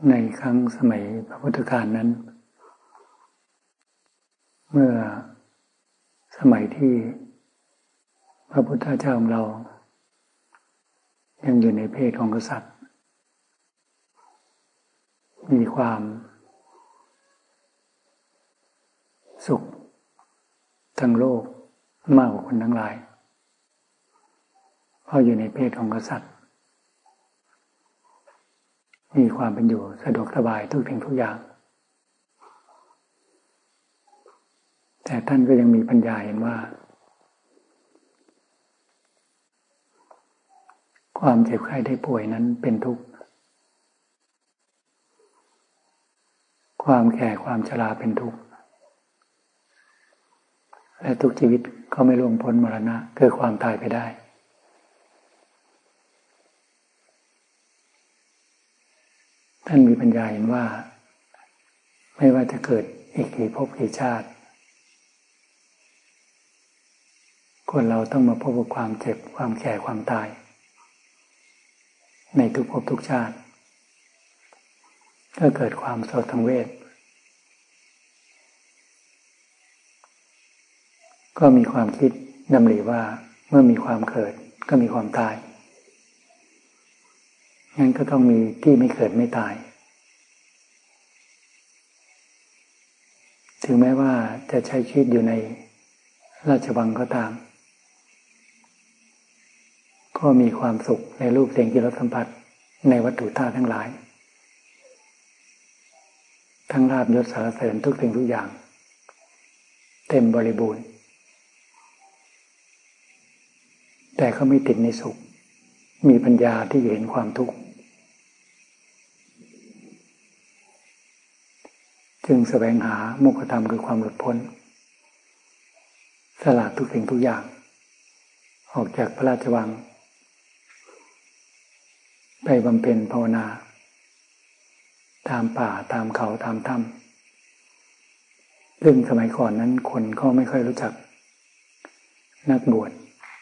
ในครั้งสมัยพระพุทธกาลนั้นเมื่อสมัยที่พระพุทธเจ้าของเรายังอยู่ในเพศของกษัตริย์มีความสุขทั้งโลกมากกว่าคนทั้งหลายเพราะอยู่ในเพศของกษัตริย์มีความเป็นอยู่สะดวกสบายทุกสิ่งทุกอย่างแต่ท่านก็ยังมีปัญญาเห็นว่าความเจ็บไข้ได้ป่วยนั้นเป็นทุกข์ความแก่ความชราเป็นทุกข์และทุกชีวิตก็ไม่ล่วงพ้นมรณะคือความตายไปได้ท่านมีปัญญาเห็นว่าไม่ว่าจะเกิดอีกกี่ภพกี่ชาติคนเราต้องมาพบกับความเจ็บความแก่ความตายในทุกภพทุกชาติก็เกิดความโศกสังเวชก็มีความคิดดำริว่าเมื่อมีความเกิดก็มีความตายงั้นก็ต้องมีที่ไม่เกิดไม่ตายถึงแม้ว่าจะใช้ชีวิตอยู่ในราชวังก็ตามก็มีความสุขในรูปเสียงกลิ่นรสสัมผัสในวัตถุธาตุทั้งหลายทั้งลาภยศสรรเสริญทุกสิ่งทุกอย่างเต็มบริบูรณ์แต่เขาไม่ติดในสุขมีปัญญาที่เห็นความทุกข์จึงแสวงหาโมกขธรรมคือความหลุดพ้นสละทุกสิ่งทุกอย่างออกจากพระราชวังไปบำเพ็ญภาวนาตามป่าตามเขาตามถ้ำซึ่งสมัยก่อนนั้นคนก็ไม่ค่อยรู้จักนักบวช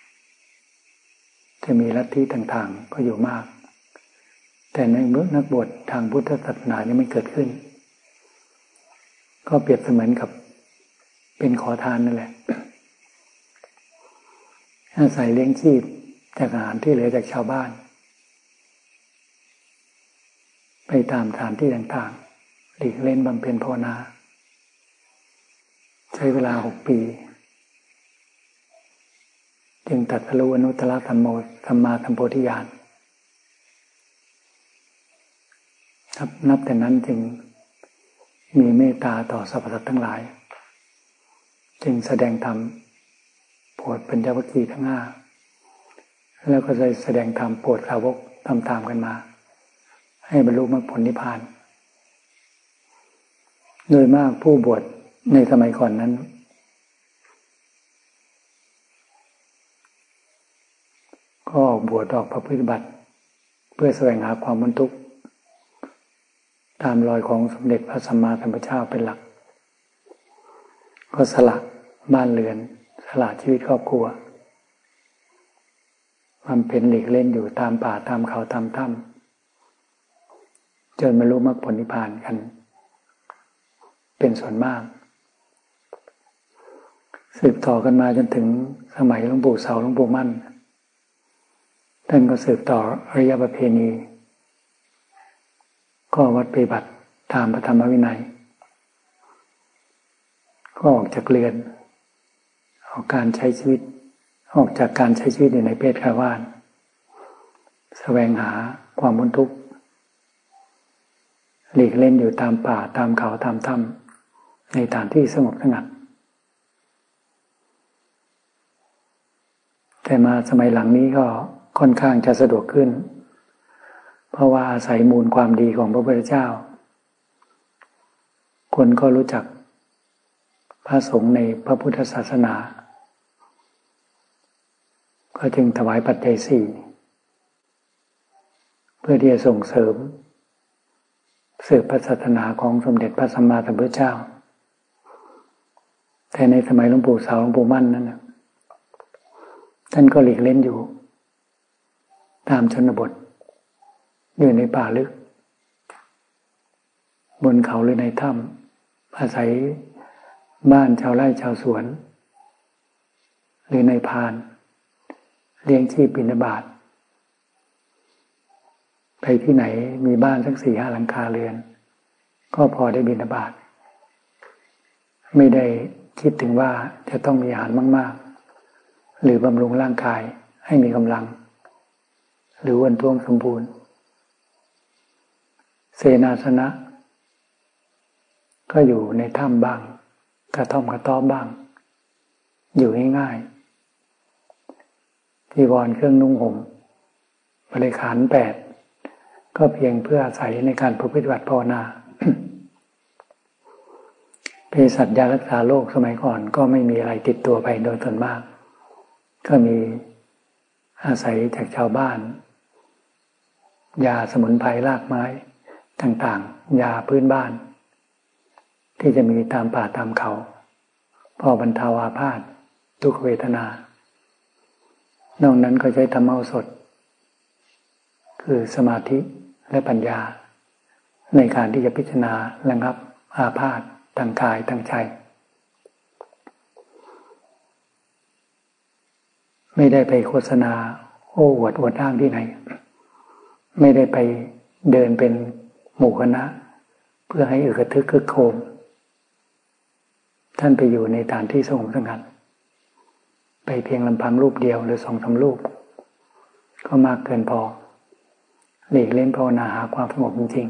จะมีลัทธิต่างๆก็อยู่มากแต่ในเมื่อนักบวชทางพุทธศาสนายังไม่เกิดขึ้นก็เปรียบเสมือนกับเป็นขอทานนั่นแหละอาศัยเลี้ยงชีพจากอาหารที่เหลือจากชาวบ้านไปตามสถานที่ต่างๆหลีกเล่นบำเพ็ญภาวนาใช้เวลา6 ปีจึงตรัสรู้อนุตตรสัมมาสัมโพธิญาณนับแต่นั้นจึงมีเมตตาต่อสรรพสัตว์ทั้งหลายจึงแสดงธรรมโปรดปัญจวัคคีย์ทั้ง 5แล้วก็ได้แสดงธรรมโปรดสาวกตามๆกันมาให้บรรลุมรรคผลนิพพานโดยมากผู้บวชในสมัยก่อนนั้นก็ออกบวชออกประพฤติบัติเพื่อแสวงหาความพ้นทุกข์ตามรอยของสมเด็จพระสัมมาสัมพุทธเจ้าเป็นหลักก็สละบ้านเรือนสละชีวิตครอบครัวบำเพ็ญหลีกเล่นอยู่ตามป่าตามเขาตามถ้ำจนบรรลุมรรคผลนิพพานกันเป็นส่วนมากสืบต่อกันมาจนถึงสมัยหลวงปู่เสาหลวงปู่มั่นท่านก็สืบต่ออริยประเพณีก็วัดปฏิบัติตามพระธรรมวินัยก็ออกจากเรือนออกจากการใช้ชีวิตอยู่ในเพศคฤหัสถ์แสวงหาความพ้นทุกข์หลีกเล่นอยู่ตามป่าตามเขาตามถ้ำในสถานที่สงบสงัดแต่มาสมัยหลังนี้ก็ค่อนข้างจะสะดวกขึ้นเพราะว่าอาศัยมูลความดีของพระพุทธเจ้าคนก็รู้จักพระสงฆ์ในพระพุทธศาสนาก็จึงถวายปัจจัย 4เพื่อที่จะส่งเสริมสืบพระศาสนาของสมเด็จพระสัมมาสัมพุทธเจ้าแต่ในสมัยหลวงปู่เสาหลวงปู่มั่นนั้นท่านก็หลีกเล่นอยู่ตามชนบทอยู่ในป่าลึกบนเขาหรือในถ้ำอาศัยบ้านชาวไร่ชาวสวนหรือในพานเลี้ยงชีพบิณฑบาตไปที่ไหนมีบ้านสัก4-5 หลังคาเรือนก็พอได้บิณฑบาตไม่ได้คิดถึงว่าจะต้องมีอาหารมากๆหรือบำรุงร่างกายให้มีกำลังหรืออ้วนท้วมสมบูรณ์เสนาสนะก็อยู่ในถ้ำบ้างกระท่อมกระต๊อบบ้างอยู่ง่ายๆจีวรเครื่องนุ่งห่มบริขาร8ก็เพียงเพื่ออาศัยในการประพฤติปฏิบัติภาวนา เภสัชยารักษาโรคสมัยก่อนก็ไม่มีอะไรติดตัวไปโดยส่วนมากก็มีอาศัยจากชาวบ้านยาสมุนไพรรากไม้ต่างๆยาพื้นบ้านที่จะมีตามป่าตามเขาพอบรรเทาอาพาธทุกขเวทนานอกนั้นก็ใช้ธรรมโอสถคือสมาธิและปัญญาในการที่จะพิจารณาระงับอาพาธทางกายทางใจไม่ได้ไปโฆษณาโอ้อวดอ้างที่ไหนไม่ได้ไปเดินเป็นหมู่คณะเพื่อให้อึกระทึกคึกโครมท่านไปอยู่ในฐานที่สงบสงัดไปเพียงลำพังรูปเดียวหรือ2-3 รูปก็มากเกินพอหลีกเล่นภาวนาหาความสงบจริง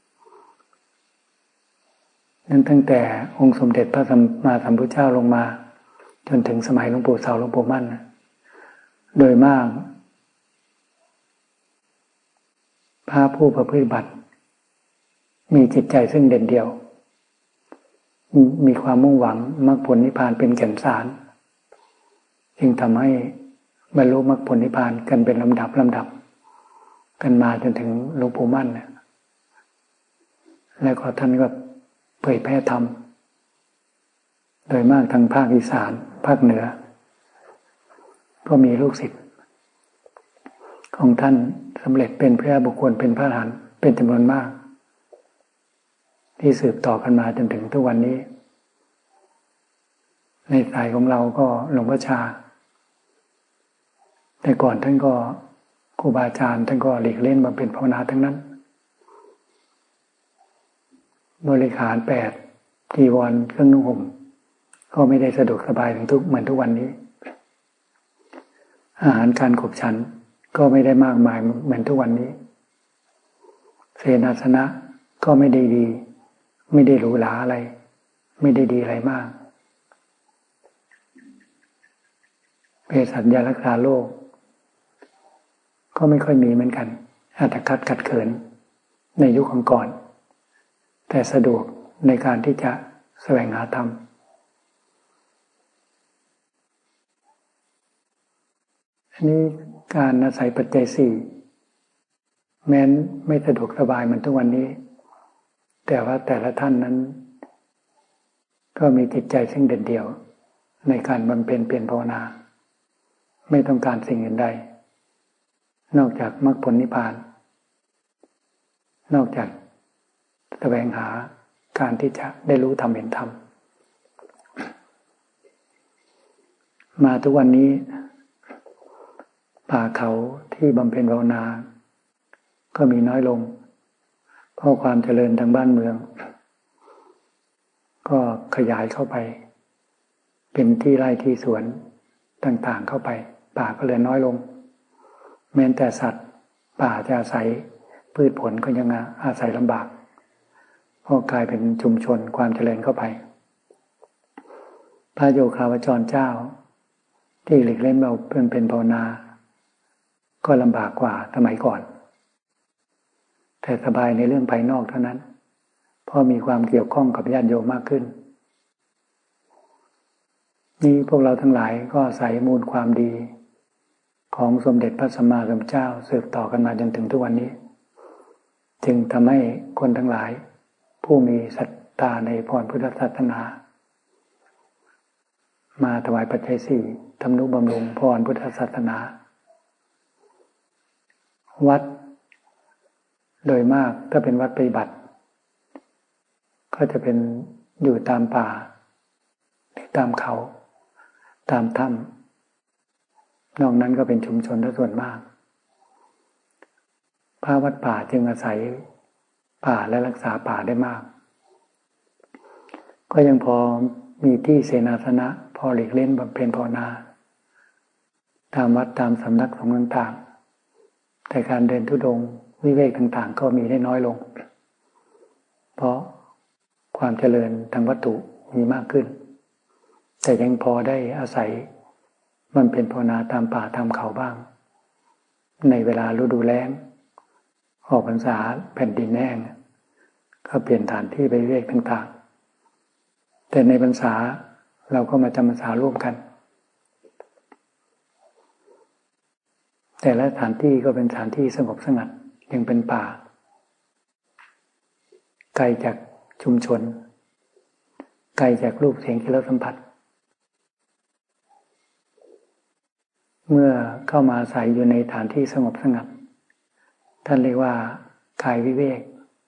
ๆนั้นตั้งแต่องค์สมเด็จพระสัมมาสัมพุทธเจ้าลงมาจนถึงสมัยหลวงปู่เสาหลวงปู่มั่นโดยมากพระผู้ประพฤติบัติมีจิตใจซึ่งเด่นเดียวมีความมุ่งหวังมรรคผลนิพพานเป็นแก่นสารจึงทำให้บรรลุมรรคผลนิพพานกันเป็นลำดับกันมาจนถึงหลวงปู่มั่นแล้วก็ท่านก็เผยแพร่ธรรมโดยมากทางภาคอีสานภาคเหนือก็มีลูกศิษย์ของท่านสำเร็จเป็นพระบุคคลเป็นพระอรหันต์เป็นจำนวนมากที่สืบต่อกันมาจนถึงทุกวันนี้ในสายของเราก็หลวงพ่อชาแต่ก่อนท่านก็ครูบาอาจารย์ท่านก็หลีกเล่นมาเป็นภาวนาทั้งนั้นบริขาร8จีวรเครื่องนุ่งห่มก็ไม่ได้สะดวกสบายเหมือนทุกวันนี้อาหารการขบฉันก็ไม่ได้มากมายเหมือนทุกวันนี้เสนาสนะก็ไม่ได้ดีไม่ได้หรูหราอะไรไม่ได้ดีอะไรมากเภสัชยารักษาโรคก็ไม่ค่อยมีเหมือนกันอาจจะขัดเขินในยุคก่อนแต่สะดวกในการที่จะแสวงหาธรรมอันนี้การอาศัยปัจจัย4แม้นไม่สะดวกสบายเหมือนทุกวันนี้แต่ว่าแต่ละท่านนั้นก็มีจิตใจซึ่งเด่นเดี่ยวในการบำเพ็ญเพียรภาวนาไม่ต้องการสิ่งอื่นใดนอกจากมรรคผลนิพพานนอกจากแสวงหาการที่จะได้รู้ธรรมเห็นธรรมมาทุกวันนี้ป่าเขาที่บำเพ็ญภาวนาก็มีน้อยลงเพราะความเจริญทางบ้านเมืองก็ขยายเข้าไปเป็นที่ไร่ที่สวนต่างๆเข้าไปป่าก็เหลือน้อยลงแม้แต่สัตว์ป่าจะอาศัยพืชผลก็ยังอาศัยลำบากเพราะกลายเป็นชุมชนความเจริญเข้าไปพระโยคาวจรเจ้าที่หลีกเล่นเราเป็นภาวนาก็ลำบากกว่าสมัยก่อนแต่สบายในเรื่องภายนอกเท่านั้นเพราะมีความเกี่ยวข้องกับญาติโยมมากขึ้นนี่พวกเราทั้งหลายก็อาศัยมูลความดีของสมเด็จพระสัมมาสัมพุทธเจ้าสืบต่อกันมาจนถึงทุกวันนี้จึงทำให้คนทั้งหลายผู้มีศรัทธาในพรพุทธศาสนามาถวายปัจจัย4ทำนุบำรุงพรพุทธศาสนาวัดโดยมากถ้าเป็นวัดปฏิบัติก็จะเป็นอยู่ตามป่าตามเขาตามถ้ำนอกนั้นก็เป็นชุมชนส่วนมากพระวัดป่าจึงอาศัยป่าและรักษาป่าได้มากก็ยังพอมีที่เสนาสนะพอหลีกเล่นบำเพ็ญภาวนาตามวัดตามสำนักสงฆ์ต่างๆแต่การเดินธุดงค์วิเวกต่างๆก็มีได้น้อยลงเพราะความเจริญทางวัตถุมีมากขึ้นแต่ยังพอได้อาศัยมันเป็นภาวนาตามป่าตามเขาบ้างในเวลาฤดูแล้งออกพรรษาแผ่นดินแห้งก็เปลี่ยนฐานที่ไปวิเวกต่างๆแต่ในพรรษาเราก็มาจำพรรษาร่วมกันแต่ละสถานที่ก็เป็นสถานที่สงบสงัดยังเป็นป่าไกลจากชุมชนไกลจากรูปเสียงกลิ่นรสสัมผัสเมื่อเข้ามาอาศัยอยู่ในฐานที่สงบสงัดท่านเรียกว่ากายวิเวก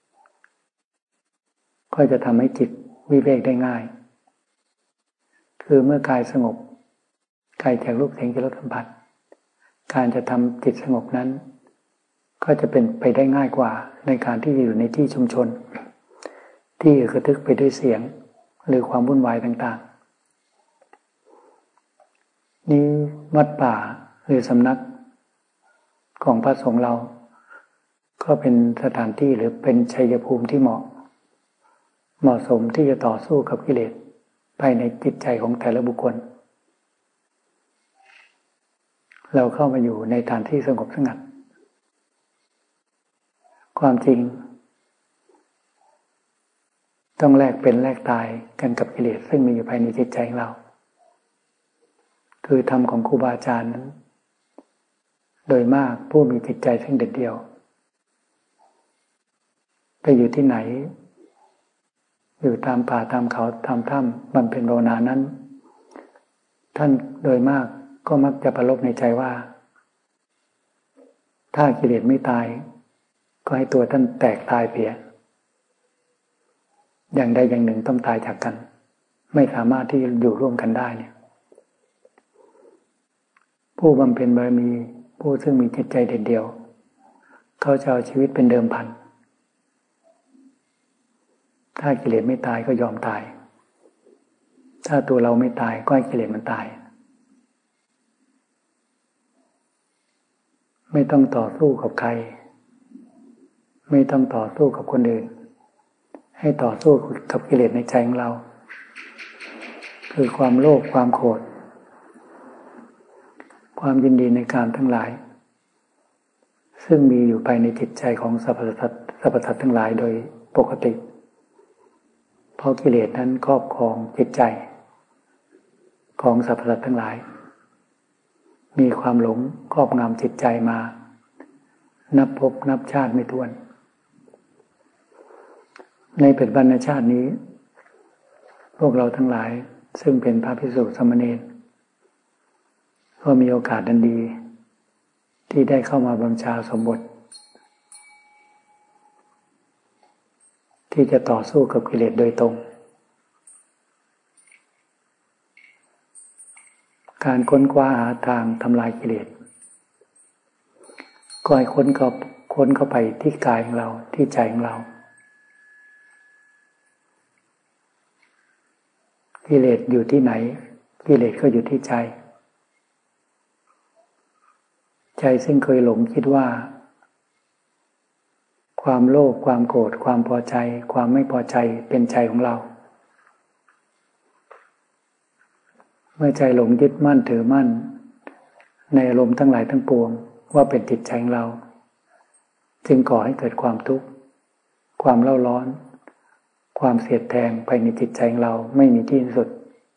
ก็จะทำให้จิตวิเวกได้ง่ายคือเมื่อกายสงบไกลจากรูปเสียงกลิ่นรสสัมผัสการจะทำจิตสงบนั้นก็จะเป็นไปได้ง่ายกว่าในการที่อยู่ในที่ชุมชนที่กระทึกไปด้วยเสียงหรือความวุ่นวายต่างๆนี้วัดป่าหรือสำนักของพระสงฆ์เราก็เป็นสถานที่หรือเป็นชัยภูมิที่เหมาะสมที่จะต่อสู้กับกิเลสภายในจิตใจของแต่ละบุคคลเราเข้ามาอยู่ในฐานที่สงบสงัดความจริงต้องแลกเป็นแลกตายกันกับกิเลสซึ่งมีอยู่ภายในจิตใจของเราคือธรรมของครูบาอาจารย์นั้นโดยมากผู้มีจิตใจซึ่งเด็ดเดี่ยวไปอยู่ที่ไหนอยู่ตามป่าตามเขาตามถ้ำบำเพ็ญภาวนานั้นท่านโดยมากก็มักจะประลบในใจว่าถ้ากิเลสไม่ตายก็ให้ตัวท่านแตกตายเพียอย่างใดอย่างหนึ่งต้องตายจากกันไม่สามารถที่จะอยู่ร่วมกันได้เนี่ยผู้บำเพ็ญบารมีผู้ซึ่งมีจิตใจเด็ดเดี่ยวเขาจะเอาชีวิตเป็นเดิมพันถ้ากิเลสไม่ตายก็ยอมตายถ้าตัวเราไม่ตายก็ให้กิเลสมันตายไม่ต้องต่อสู้กับใครไม่ต้องต่อสู้กับคนอื่นให้ต่อสู้กับกิเลสในใจของเราคือความโลภความโกรธความยินดีในการทั้งหลายซึ่งมีอยู่ภายในจิตใจของสรรพสัตว์ทั้งหลายโดยปกติเพราะกิเลสนั้นครอบครองจิตใจของสรรพสัตว์ทั้งหลายมีความหลงครอบงำจิตใจมานับภพนับชาติไม่ถ้วนในปัจจุบันชาตินี้พวกเราทั้งหลายซึ่งเป็นพระภิกษุสามเณรก็มีโอกาสดันดีที่ได้เข้ามาบัญชาสมบทที่จะต่อสู้กับกิเลสโดยตรงการค้นคว้าหาทางทำลายกิเลสก็ให้ค้นเข้าไปที่กายของเราที่ใจของเรากิเลสอยู่ที่ไหนกิเลสก็อยู่ที่ใจใจซึ่งเคยหลงคิดว่าความโลภความโกรธความพอใจความไม่พอใจเป็นใจของเราเมื่อใจหลงยึดมั่นถือมั่นในอารมณ์ทั้งหลายทั้งปวงว่าเป็นจิตใจของเราจึงก่อให้เกิดความทุกข์ความเล่าร้อนความเสียดแทงภายในจิตใจของเราไม่มีที่สุด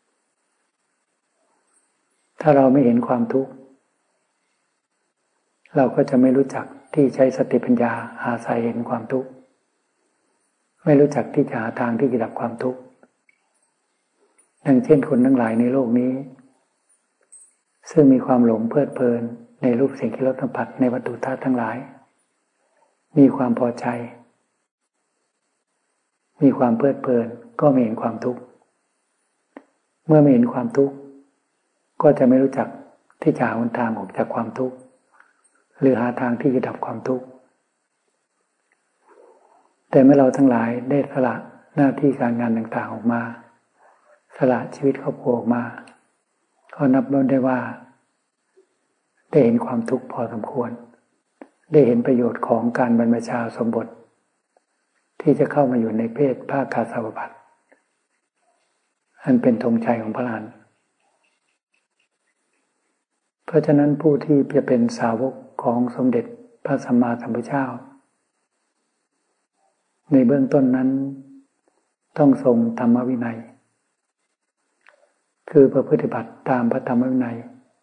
ถ้าเราไม่เห็นความทุกข์เราก็จะไม่รู้จักที่ใช้สติปัญญาหาสาเหตุความทุกข์ไม่รู้จักที่จะหาทางที่จะดับความทุกข์ดังเช่นคนทั้งหลายในโลกนี้ซึ่งมีความหลงเพลิดเพลินในรูปเสียงกลิ่นรสสัมผัสในวัตถุธาตุทั้งหลายมีความพอใจมีความเพลิดเพลินก็ไม่เห็นความทุกข์เมื่อไม่เห็นความทุกข์ก็จะไม่รู้จักที่จะหาหนทางออกจากความทุกข์หรือหาทางที่จะดับความทุกข์แต่เมื่อเราทั้งหลายได้สละหน้าที่การงานต่างๆออกมาสละชีวิตครอบครัวออกมาก็นับได้ว่าได้เห็นความทุกข์พอสมควรได้เห็นประโยชน์ของการบรรพชาสมบทที่จะเข้ามาอยู่ในเพศภาคกาสาวพัสอันเป็นธงชัยของพระอรหันต์เพราะฉะนั้นผู้ที่จะเป็นสาวกของสมเด็จพระสัมมาสัมพุทธเจ้าในเบื้องต้นนั้นต้องทรงธรรมวินัยคือประพฤติบัติตามพระธรรมวินัย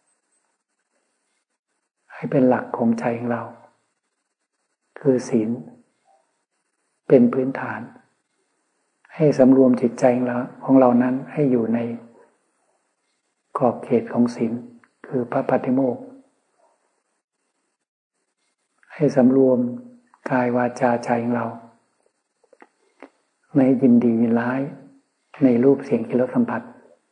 ให้เป็นหลักของใจของเราคือศีลเป็นพื้นฐานให้สำรวมจิตใจของเรานั้นให้อยู่ในขอบเขตของศีลคือพระปฏิโมกข์ให้สำรวมกายวาจาใจของเราไม่ยินดียินร้ายในรูปเสียงกลิ่นรสสัมผัส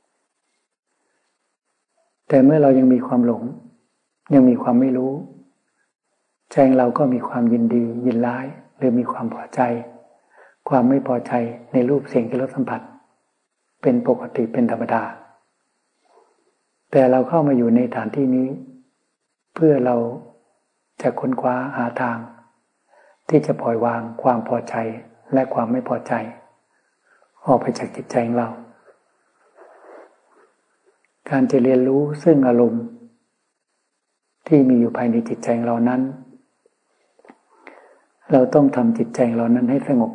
แต่เมื่อเรายังมีความหลงยังมีความไม่รู้ใจเราก็มีความยินดียินร้ายหรือมีความพอใจความไม่พอใจในรูปเสียงกลิ่นรสสัมผัสเป็นปกติเป็นธรรมดาแต่เราเข้ามาอยู่ในฐานที่นี้เพื่อเราจะค้นคว้าหาทางที่จะปล่อยวางความพอใจและความไม่พอใจออกไปจากจิตใจของเราการจะเรียนรู้ซึ่งอารมณ์ที่มีอยู่ภายในจิตใจของเรานั้นเราต้องทำจิตใจของเรานั้นให้สงบ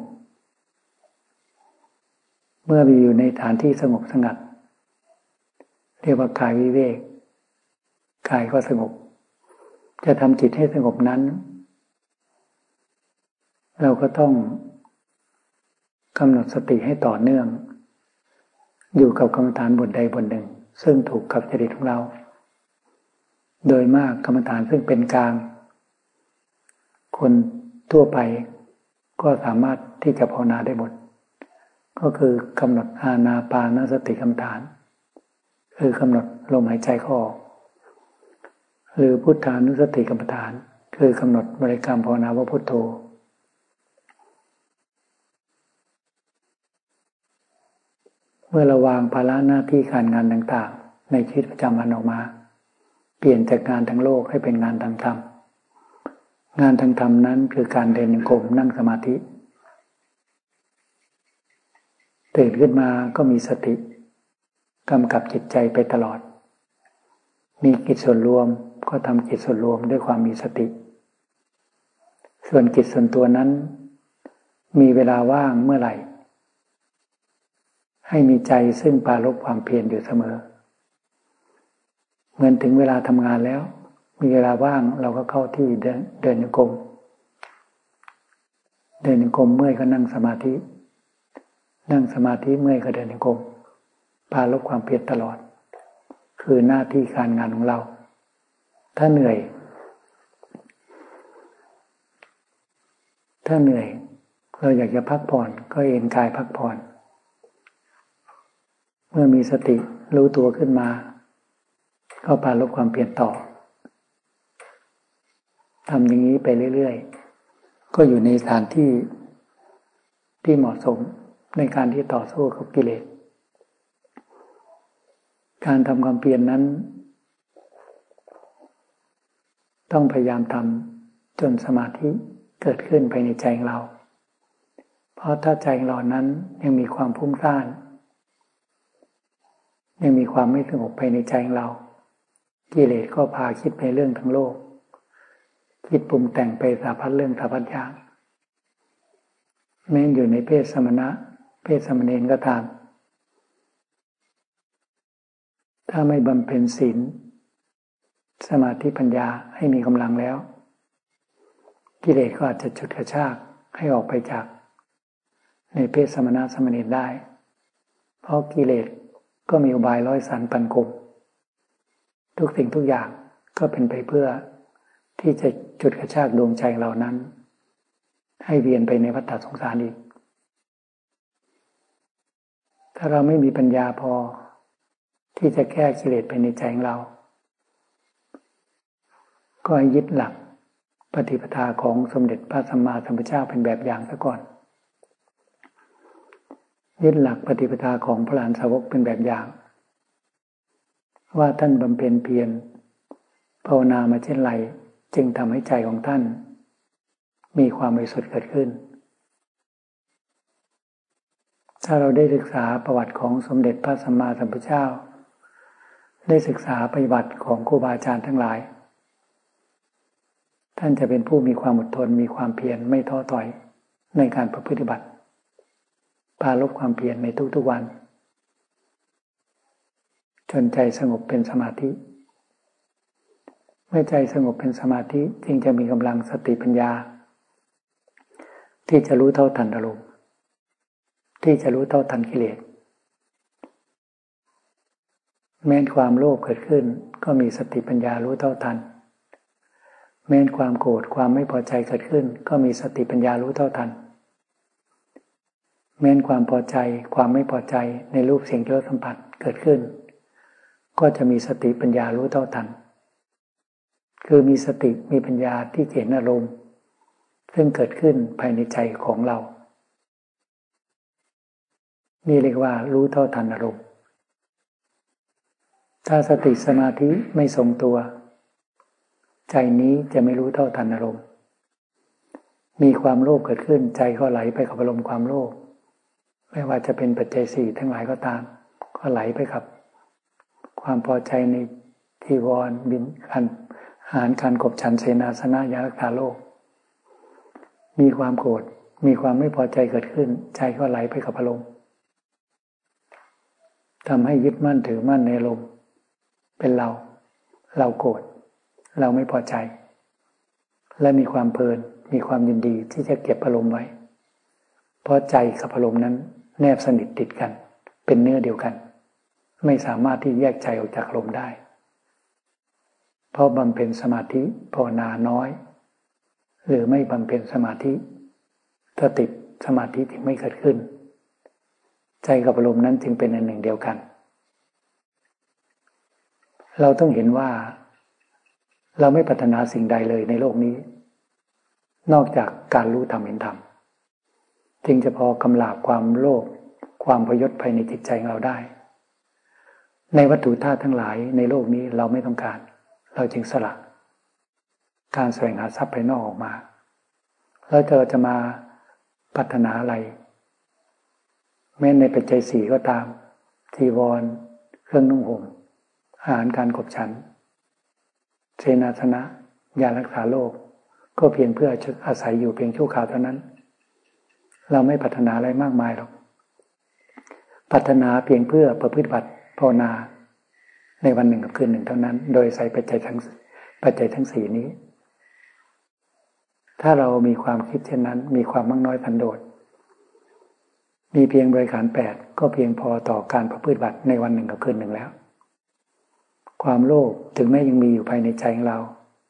เมื่อมีอยู่ในฐานที่สงบสงัดเรียกว่ากายวิเวกกายก็สงบจะทำจิตให้สงบนั้นเราก็ต้องกำหนดสติให้ต่อเนื่องอยู่กับกรรมฐานบทใดบทหนึ่งซึ่งถูกกับจริตของเราโดยมากกรรมฐานซึ่งเป็นกลางคนทั่วไปก็สามารถที่จะภาวนาได้หมดก็คือกำหนดอานาปานสติกรรมฐานคือกำหนดลมหายใจเข้าออกหรือพุทธานุสติกรรมฐานคือกำหนดบริกรรมภาวนาว่าพุทโธเมื่อเราวางภาระหน้าที่การงานต่างๆในชีวิตประจำวันออกมาเปลี่ยนจากงานทางโลกให้เป็นงานทางธรรมงานทางธรรมนั้นคือการเดินจงกรมนั่งสมาธิตื่นขึ้นมาก็มีสติกำกับจิตใจไปตลอดมีกิจส่วนรวมก็ทำกิจส่วนรวมด้วยความมีสติส่วนกิจส่วนตัวนั้นมีเวลาว่างเมื่อไหร่ให้มีใจซึ่งปรารภความเพียรอยู่เสมอเหมือนถึงเวลาทำงานแล้วมีเวลาว่างเราก็เข้าที่เดินจงกรมเดินจงกรมเมื่อยก็นั่งสมาธินั่งสมาธิเมื่อยก็เดินจงกรมปรารภความเพียรตลอดคือหน้าที่การงานของเราถ้าเหนื่อยเราอยากจะพักผ่อนก็เอนกายพักผ่อนเมื่อมีสติรู้ตัวขึ้นมาก็ปรารภความเพียรต่อทำอย่างนี้ไปเรื่อยๆก็อยู่ในสถานที่เหมาะสมในการที่ต่อสู้กับกิเลสการทำความเพียรนั้นต้องพยายามทำจนสมาธิเกิดขึ้นภายในใจของเราเพราะถ้าใจของเรานั้นยังมีความพุ่งซ่านยังมีความไม่สงบภายในใจของเรากิเลสก็พาคิดไปเรื่องทั้งโลกคิดปรุงแต่งไปสารพัดเรื่องสารพัดอย่างแม้อยู่ในเพศสมณะเพศสมณีก็ตามถ้าไม่บำเพ็ญศีลสมาธิปัญญาให้มีกำลังแล้วกิเลสก็อาจจะฉุดกระชากให้ออกไปจากในเพศสมณะสมณีได้เพราะกิเลสก็มีอุบายร้อยสันปันกบทุกสิ่งทุกอย่างก็เป็นไปเพื่อที่จะจุดกระชากดวงใจเรานั้นให้เวียนไปในวัฏฏะสงสารอีกถ้าเราไม่มีปัญญาพอที่จะแก้กิเลสภายในใจของเราก็ให้ยึดหลักปฏิปทาของสมเด็จพระสัมมาสัมพุทธเจ้าเป็นแบบอย่างซะก่อนยึดหลักปฏิปทาของพระอรหันตสาวกเป็นแบบอย่างว่าท่านบำเพ็ญเพียรภาวนามาเช่นไรจึงทำให้ใจของท่านมีความบริสุทธิ์เกิดขึ้นถ้าเราได้ศึกษาประวัติของสมเด็จพระสัมมาสัมพุทธเจ้าได้ศึกษาปฏิบัติของครูบาอาจารย์ทั้งหลายท่านจะเป็นผู้มีความอดทนมีความเพียรไม่ท้อถอยในการประพฤติบัติปรารภความเพียรในทุกๆวันจนใจสงบเป็นสมาธิเมื่อใจสงบเป็นสมาธิจึงจะมีกำลังสติปัญญาที่จะรู้เท่าทันอารมณ์ที่จะรู้เท่าทันกิเลสแม้นความโลภเกิดขึ้นก็มีสติปัญญารู้เท่าทันแม้นความโกรธความไม่พอใจเกิดขึ้นก็มีสติปัญญารู้เท่าทันแม้นความพอใจความไม่พอใจในรูปเสียงรสสัมผัสเกิดขึ้นก็จะมีสติปัญญารู้เท่าทันคือมีสติมีปัญญาที่เห็นอารมณ์ซึ่งเกิดขึ้นภายในใจของเรานี่เรียกว่ารู้เท่าทันอารมณ์ถ้าสติสมาธิไม่ทรงตัวใจนี้จะไม่รู้เท่าทันอารมณ์มีความโลภเกิดขึ้นใจก็ไหลไปกับอารมณ์ความโลภไม่ว่าจะเป็นปัจจัยสี่ทั้งหลายก็ตามก็ไหลไปกับความพอใจในจีวรบิณฑบาตอาหารการขบฉันเสนาสนะยารักษาโรคมีความโกรธมีความไม่พอใจเกิดขึ้นใจก็ไหลไปกับอารมณ์ทำให้ยึดมั่นถือมั่นในอารมณ์เป็นเราโกรธเราไม่พอใจและมีความเพลินมีความยินดีที่จะเก็บอารมณ์ไว้เพราะใจกับอารมณ์นั้นแนบสนิทติดกันเป็นเนื้อเดียวกันไม่สามารถที่แยกใจออกจากอารมณ์ได้เพราะบำเพ็ญสมาธิภาวนาน้อยหรือไม่บำเพ็ญสมาธิถ้าติดสมาธิจึงไม่เกิดขึ้นใจกับอารมณ์นั้นจึงเป็นอันหนึ่งเดียวกันเราต้องเห็นว่าเราไม่ปรารถนาสิ่งใดเลยในโลกนี้นอกจากการรู้ธรรมเห็นธรรมจึงจะพอกำราบความโลภความพยศภายในจิตใจของเราได้ในวัตถุธาตุทั้งหลายในโลกนี้เราไม่ต้องการเราจึงสละการแสวงหาทรัพย์ภายนอกออกมาแล้วเราจะมาปรารถนาอะไรแม้ในปัจจัยสี่ก็ตามจีวรเครื่องนุ่งห่มอาหารการขบฉันเสนาสนะยารักษาโรคก็เพียงเพื่ออาศัยอยู่เพียงชั่วคราวเท่านั้นเราไม่ปรารถนาอะไรมากมายหรอกปรารถนาเพียงเพื่อประพฤติบัติภาวนาในวันหนึ่งกับคืนหนึ่งเท่านั้นโดยใส่ปัจจัยทั้งสี่นี้ถ้าเรามีความคิดเช่นนั้นมีความมั่งน้อยสันโดษมีเพียงบริขาร8ก็เพียงพอต่อการประพฤติบัติในวันหนึ่งกับคืนหนึ่งแล้วความโลภถึงแม้ยังมีอยู่ภายในใจของเรา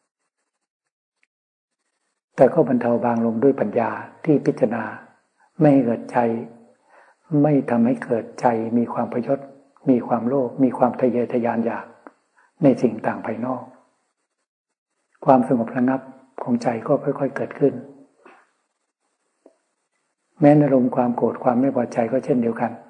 แต่ก็บรรเทาบางลงด้วยปัญญาที่พิจารณาไม่ให้เกิดใจไม่ทำให้เกิดใจมีความพยศมีความโลภมีความทะเยอทะยานอยากในสิ่งต่างภายนอกความสงบระงับของใจก็ค่อยๆเกิดขึ้นแม้อารมณ์ความโกรธความไม่พอใจก็เช่นเดียวกัน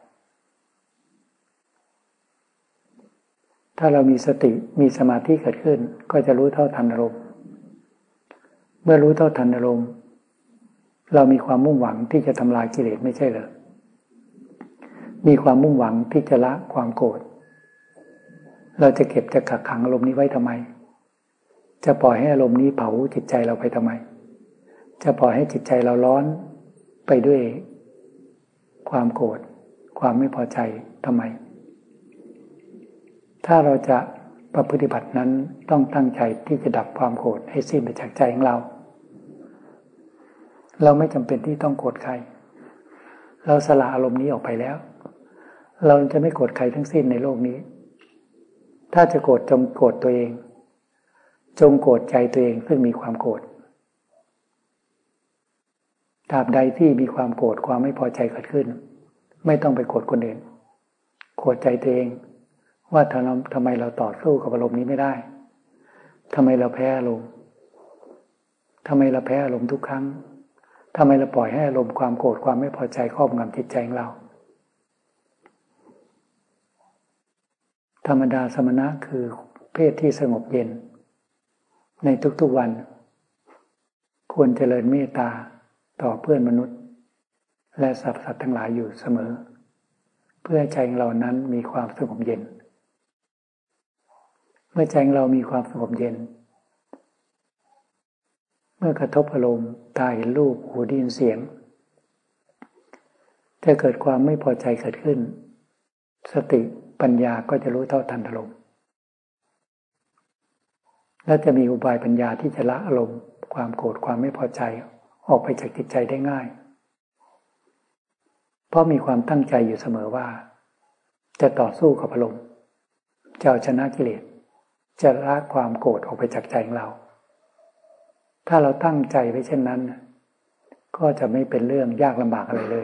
ถ้าเรามีสติมีสมาธิเกิดขึ้นก็จะรู้เท่าทันอารมณ์เมื่อรู้เท่าทันอารมณ์เรามีความมุ่งหวังที่จะทำลายกิเลสไม่ใช่เหรอมีความมุ่งหวังที่จะละความโกรธเราจะเก็บจะกักขังอารมณ์นี้ไว้ทำไมจะปล่อยให้อารมณ์นี้เผาจิตใจเราไปทำไมจะปล่อยให้จิตใจเราร้อนไปด้วยความโกรธความไม่พอใจทำไมถ้าเราจะประพฤติบัตินั้นต้องตั้งใจที่จะดับความโกรธให้สิ้นไปจากใจของเราไม่จำเป็นที่ต้องโกรธใครเราสละอารมณ์นี้ออกไปแล้วเราจะไม่โกรธใครทั้งสิ้นในโลกนี้ถ้าจะโกรธจงโกรธตัวเองจงโกรธใจตัวเองซึ่งมีความโกรธตราบใดที่มีความโกรธความไม่พอใจเกิดขึ้นไม่ต้องไปโกรธคนอื่นโกรธใจตัวเองว่าทำไมเราต่อสู้กับอารมณ์นี้ไม่ได้ทำไมเราแพ้อารมณ์ทำไมเราแพ้อารมณ์ทุกครั้งทำไมเราปล่อยให้อารมณ์ความโกรธความไม่พอใจครอบงำจิตใจของเราธรรมดาสมณะคือเพศที่สงบเย็นในทุกๆวันควรเจริญเมตตาต่อเพื่อนมนุษย์และสรรพสัตว์ทั้งหลายอยู่เสมอเพื่อใจของเรานั้นมีความสงบเย็นเมื่อใจของเรามีความสงบเย็นเมื่อกระทบอารมณ์ตาเห็นรูปหูได้ยินเสียงจะเกิดความไม่พอใจเกิดขึ้นสติปัญญาก็จะรู้เท่าทันอารมณ์และจะมีอุบายปัญญาที่จะละอารมณ์ความโกรธความไม่พอใจออกไปจากจิตใจได้ง่ายเพราะมีความตั้งใจอยู่เสมอว่าจะต่อสู้กับอารมณ์จะเอาชนะกิเลสจะละความโกรธออกไปจากใจของเราถ้าเราตั้งใจไว้เช่นนั้นก็จะไม่เป็นเรื่องยากลำบากอะไรเลย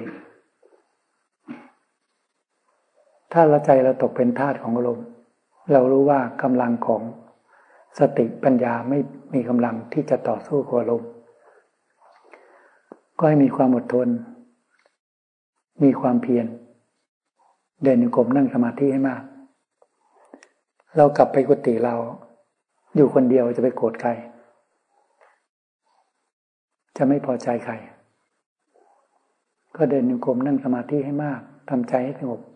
ถ้าเราใจเราตกเป็นทาสของอารมณ์เรารู้ว่ากำลังของสติปัญญาไม่มีกำลังที่จะต่อสู้กับอารมณ์ก็ให้มีความอดทนมีความเพียรเดินโยกมนั่งสมาธิให้มากเรากลับไปกุฏิเราอยู่คนเดียวจะไปโกรธใครจะไม่พอใจใครก็เดินโยกมนั่งสมาธิให้มากทำใจให้สงบ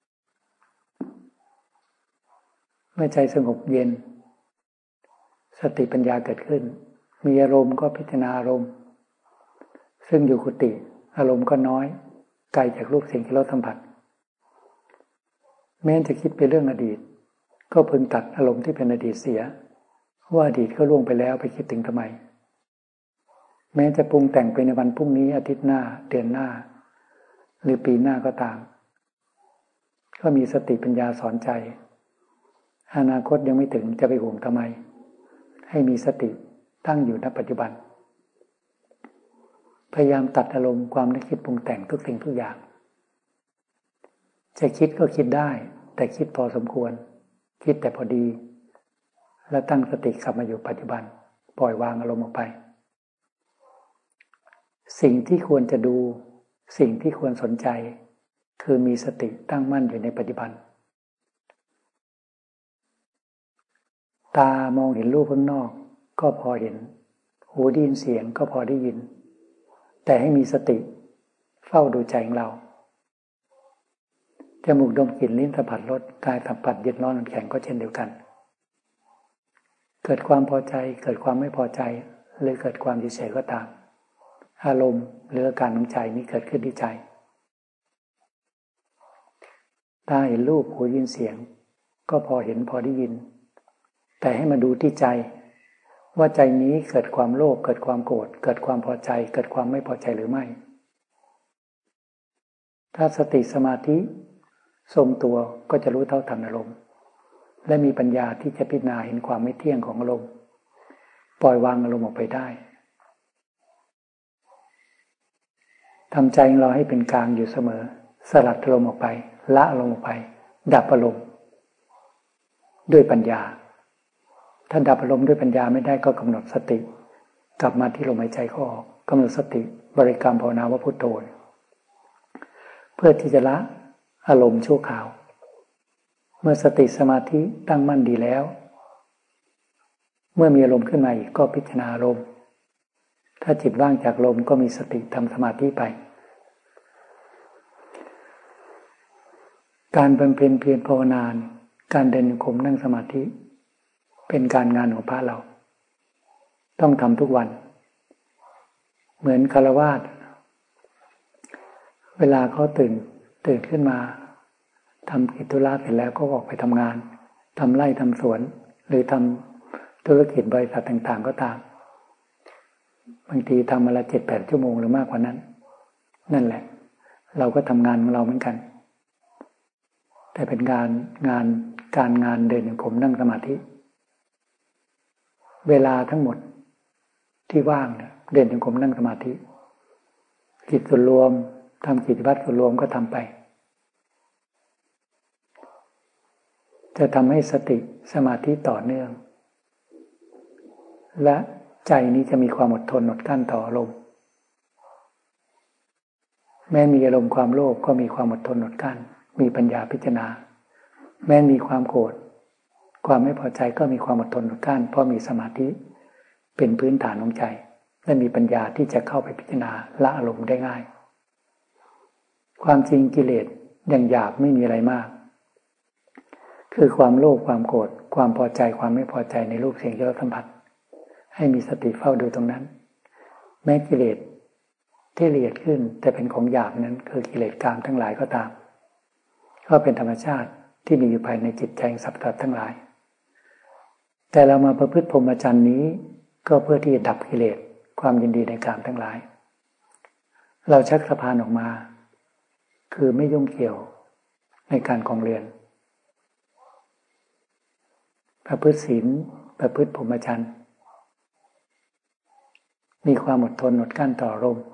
เมื่อใจสงบเย็นสติปัญญาเกิดขึ้นมีอารมณ์ก็พิจารณาอารมณ์ซึ่งอยู่กุฏิอารมณ์ก็น้อยไกลจากรูปเสียงที่เราสัมผัสแม้จะคิดไปเรื่องอดีตก็พึงตัดอารมณ์ที่เป็นอดีตเสียว่าอดีตก็ล่วงไปแล้วไปคิดถึงทำไมแม้จะปรุงแต่งไปในวันพรุ่งนี้อาทิตย์หน้าเดือนหน้าหรือปีหน้าก็ตามก็มีสติปัญญาสอนใจอนาคตยังไม่ถึงจะไปห่วงทำไมให้มีสติตั้งอยู่ณปัจจุบันพยายามตัดอารมณ์ความนึกคิดปรุงแต่งทุกสิ่งทุกอย่างจะคิดก็คิดได้แต่คิดพอสมควรคิดแต่พอดีแล้วตั้งสติกลับมาอยู่ปัจจุบันปล่อยวางอารมณ์ออกไปสิ่งที่ควรจะดูสิ่งที่ควรสนใจคือมีสติตั้งมั่นอยู่ในปัจจุบันตามองเห็นรูปข้างนอกก็พอเห็นหูได้ยินเสียงก็พอได้ยินแต่ให้มีสติเฝ้าดูใจของเราจมูกดมกลิ่นลิ้นสัมผัสรสกายสัมผัสเย็นร้อนแข็งก็เช่นเดียวกันเกิดความพอใจเกิดความไม่พอใจหรือเกิดความเฉยๆก็ตามอารมณ์หรืออาการของใจนี้เกิดขึ้นที่ใจตาเห็นรูปหูได้ยินเสียงก็พอเห็นพอได้ยินแต่ให้มาดูที่ใจว่าใจนี้เกิดความโลภเกิดความโกรธเกิดความพอใจเกิดความไม่พอใจหรือไม่ถ้าสติสมาธิทรงตัวก็จะรู้เท่าทันอารมณ์และมีปัญญาที่จะพิจารณาเห็นความไม่เที่ยงของอารมณ์ปล่อยวางอารมณ์ออกไปได้ทำใจของเราให้เป็นกลางอยู่เสมอสลัดอารมณ์ออกไปละอารมณ์ออกไปดับอารมณ์ด้วยปัญญาถ้าดับอารมณ์ด้วยปัญญาไม่ได้ก็กำหนดสติกลับมาที่ลมหายใจเข้าออกกำหนดสติบริกรรมภาวนาว่าพุทโธเพื่อที่จะละอารมณ์ชั่วคราวเมื่อสติสมาธิตั้งมั่นดีแล้วเมื่อมีอารมณ์ขึ้นมาอีกก็พิจารณาอารมณ์ถ้าจิตว่างจากลมก็มีสติทำสมาธิไปการบำเพ็ญเพียรภาวนาการเดินโยกมนั่งสมาธิเป็นการงานของพระเราต้องทำทุกวันเหมือนฆราวาสเวลาเขาตื่นขึ้นมาทำกิจธุระเสร็จแล้วก็ออกไปทำงานทำไร่ทำสวนหรือทำธุรกิจบริษัทต่างๆก็ตามบางทีทำมาละ 7-8 ชั่วโมงหรือมากกว่านั้นนั่นแหละเราก็ทำงานของเราเหมือนกันแต่เป็นการงานเดินโยกมนั่งสมาธิเวลาทั้งหมดที่ว่างเดินโยกมนั่งสมาธิกิจส่วนรวมทำกิจวัตรส่วนรวมก็ทำไปจะทำให้สติสมาธิต่อเนื่องและใจนี้จะมีความอดทนอดกลั้นต่ออารมณ์แม้มีอารมณ์ความโลภก็มีความอดทนอดกลั้นมีปัญญาพิจารณาแม้มีความโกรธความไม่พอใจก็มีความอดทนอดกลั้นเพราะมีสมาธิเป็นพื้นฐานของใจและมีปัญญาที่จะเข้าไปพิจารณาละอารมณ์ได้ง่ายความจริงกิเลสอย่างหยาบไม่มีอะไรมากคือความโลภความโกรธความพอใจความไม่พอใจในรูปเสียงรสสัมผัสให้มีสติเฝ้าดูตรงนั้นแม้กิเลสที่ละเอียดขึ้นแต่เป็นของหยาบนั้นคือกิเลสกามทั้งหลายก็ตามก็เป็นธรรมชาติที่มีอยู่ภายในจิตใจสรรพสัตว์ทั้งหลายแต่เรามาประพฤติพรหมจรรย์นี้ก็เพื่อที่จะดับกิเลสความยินดีในกามทั้งหลายเราชักสะพานออกมาคือไม่ยุ่งเกี่ยวในการครองเรือนประพฤติศีลประพฤติพรหมจรรย์มีความอดทนอดกลั้นต่ออารมณ์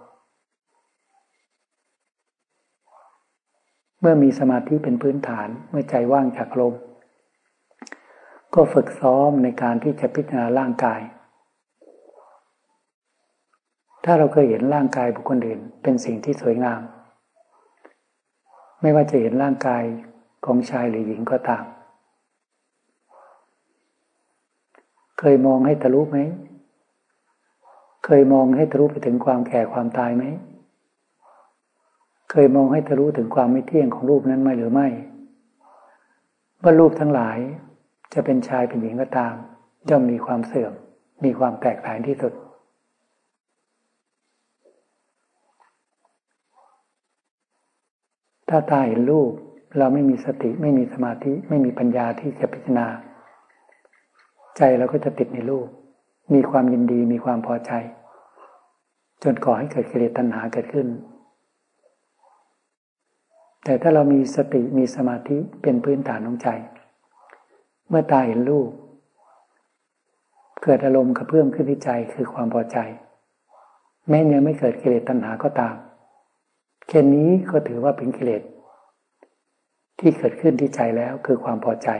เมื่อมีสมาธิเป็นพื้นฐานเมื่อใจว่างจากลมก็ฝึกซ้อมในการที่จะพิจารณาร่างกายถ้าเราเคยเห็นร่างกายบุคคลอื่นเป็นสิ่งที่สวยงามไม่ว่าจะเห็นร่างกายของชายหรือหญิงก็ตามเคยมองให้ทะลุไหมเคยมองให้ทะลุไปถึงความแก่ความตายไหมเคยมองให้ทะลุถึงความไม่เที่ยงของรูปนั้นไหมหรือไม่ว่ารูปทั้งหลายจะเป็นชายเป็นหญิงก็ตามย่อมมีความเสื่อมมีความแตกต่างที่สุดถ้าตาเห็นรูปเราไม่มีสติไม่มีสมาธิไม่มีปัญญาที่จะพิจารณาใจเราก็จะติดในรูปมีความยินดีมีความพอใจจนก่อให้เกิดกิเลสตัณหาเกิดขึ้นแต่ถ้าเรามีสติมีสมาธิเป็นพื้นฐานของใจเมื่อตาเห็นรูปเกิดอารมณ์กระเพื่อมขึ้นที่ใจคือความพอใจแม้ยังไม่เกิดกิเลสตัณหาก็ตามแค่นี้ก็ถือว่าเป็นกิเลสที่เกิดขึ้นที่ใจแล้วคือความพอใจ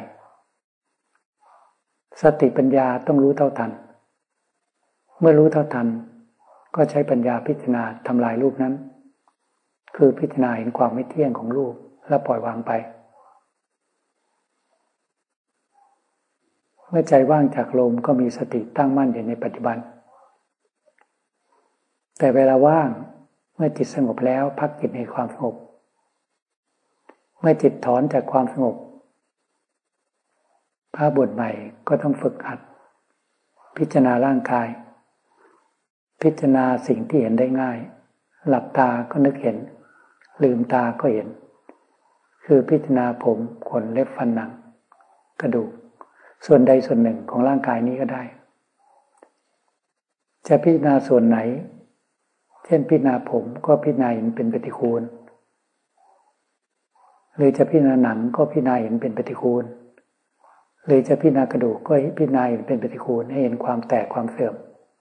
สติปัญญาต้องรู้เท่าทันเมื่อรู้เท่าทันก็ใช้ปัญญาพิจารณาทำลายรูปนั้นคือพิจารณาเห็นความไม่เที่ยงของรูปและปล่อยวางไปเมื่อใจว่างจากลมก็มีสติตั้งมั่นอยู่ในปัจจุบันแต่เวลาว่างเมื่อจิตสงบแล้วพักจิตในความสงบเมื่อจิตถอนจากความสงบพระบวชใหม่ก็ต้องฝึกหัดพิจารณาร่างกายพิจารณาสิ่งที่เห็นได้ง่ายหลับตาก็นึกเห็นลืมตาก็เห็นคือพิจารณาผมขนเล็บฟันหนังกระดูกส่วนใดส่วนหนึ่งของร่างกายนี้ก็ได้จะพิจารณาส่วนไหนเช่นพิจารณาผมก็พิจารณาเห็นเป็นปฏิกูลหรือจะพิจารณาหนังก็พิจารณาเห็นเป็นปฏิกูลหรือจะพิจารณากระดูกก็พิจารณาเห็นเป็นปฏิกูลให้เห็นความแตกความเสื่อม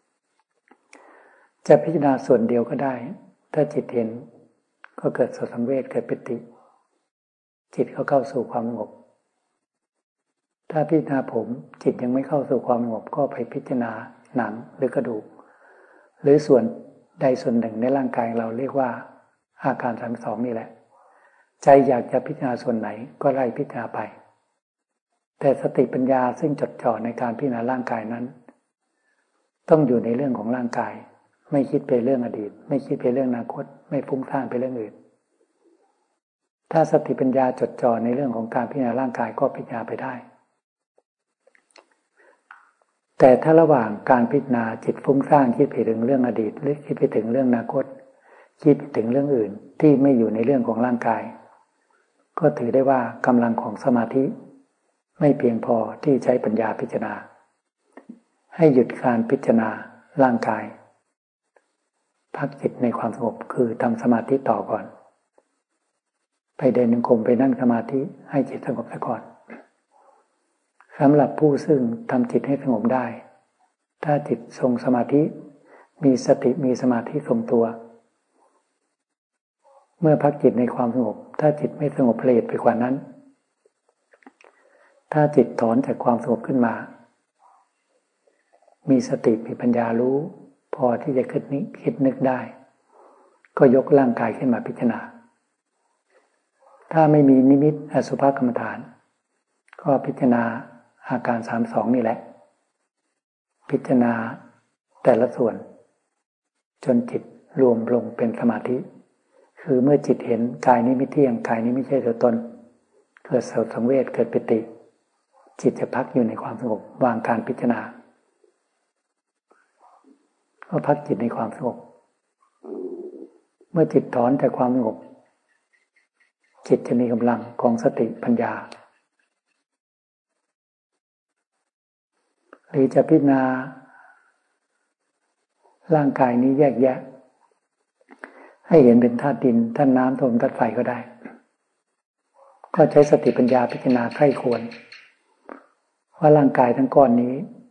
จะพิจารณาส่วนเดียวก็ได้ถ้าจิตเห็นก็เกิดโสตสังเวชเกิดปิติจิตก็เข้าสู่ความสงบถ้าพิจารณาผมจิตยังไม่เข้าสู่ความสงบก็ไปพิจารณาหนังหรือกระดูกหรือส่วนใดส่วนหนึ่งในร่างกายเราเรียกว่าอาการ32นี่แหละใจอยากจะพิจารณาส่วนไหนก็ไล่พิจารณาไปแต่สติปัญญาซึ่งจดจ่อในการพิจารณาร่างกายนั้นต้องอยู่ในเรื่องของร่างกายไม่คิดไปเรื่องอดีตไม่คิดไปเรื่องอนาคตไม่ฟุ้งซ่านไปเรื่องอื่นถ้าสติปัญญาจดจ่อในเรื่องของการพิจารณาร่างกายก็พิจารณาไปได้แต่ถ้าระหว่างการพิจารณาจิตฟุ้งซ่านคิดไปถึงเรื่องอดีตหรือคิดไปถึงเรื่องอนาคตคิดไปถึงเรื่องอื่นที่ไม่อยู่ในเรื่องของร่างกายก็ถือได้ว่ากำลังของสมาธิไม่เพียงพอที่ใช้ปัญญาพิจารณาให้หยุดการพิจารณาร่างกายพักจิตในความสงบคือทำสมาธิต่อก่อนไปเดินจงกรมไปนั่งสมาธิให้จิตสงบซะก่อนสำหรับผู้ซึ่งทำจิตให้สงบได้ถ้าจิตทรงสมาธิมีสติมีสมาธิทรงตัวเมื่อพักจิตในความสงบถ้าจิตไม่สงบละเอียดไปกว่านั้นถ้าจิตถอนจากความสงบขึ้นมามีสติมีปัญญารู้พอที่จะคิดนึกได้ก็ยกร่างกายขึ้นมาพิจารณาถ้าไม่มีนิมิตอสุภกรรมฐานก็พิจารณาอาการ32นี่แหละพิจารณาแต่ละส่วนจนจิตรวมลงเป็นสมาธิคือเมื่อจิตเห็นกายนี้ไม่เที่ยงกายนี้ไม่ใช่ตัวตนเกิดสังเวชเกิดปิติจิตจะพักอยู่ในความสงบวางการพิจารณาก็พักจิตในความสงบเมื่อจิตถอนจากความสงบจิตจะมีกำลังของสติปัญญาหรือจะพิจารณาร่างกายนี้แยกแยะให้เห็นเป็นธาตุดินธาตุน้ำธาตุลมธาตุไฟก็ได้ก็ใช้สติปัญญาพิจารณาใคร่ควรว่าร่างกายทั้งก้อนนี้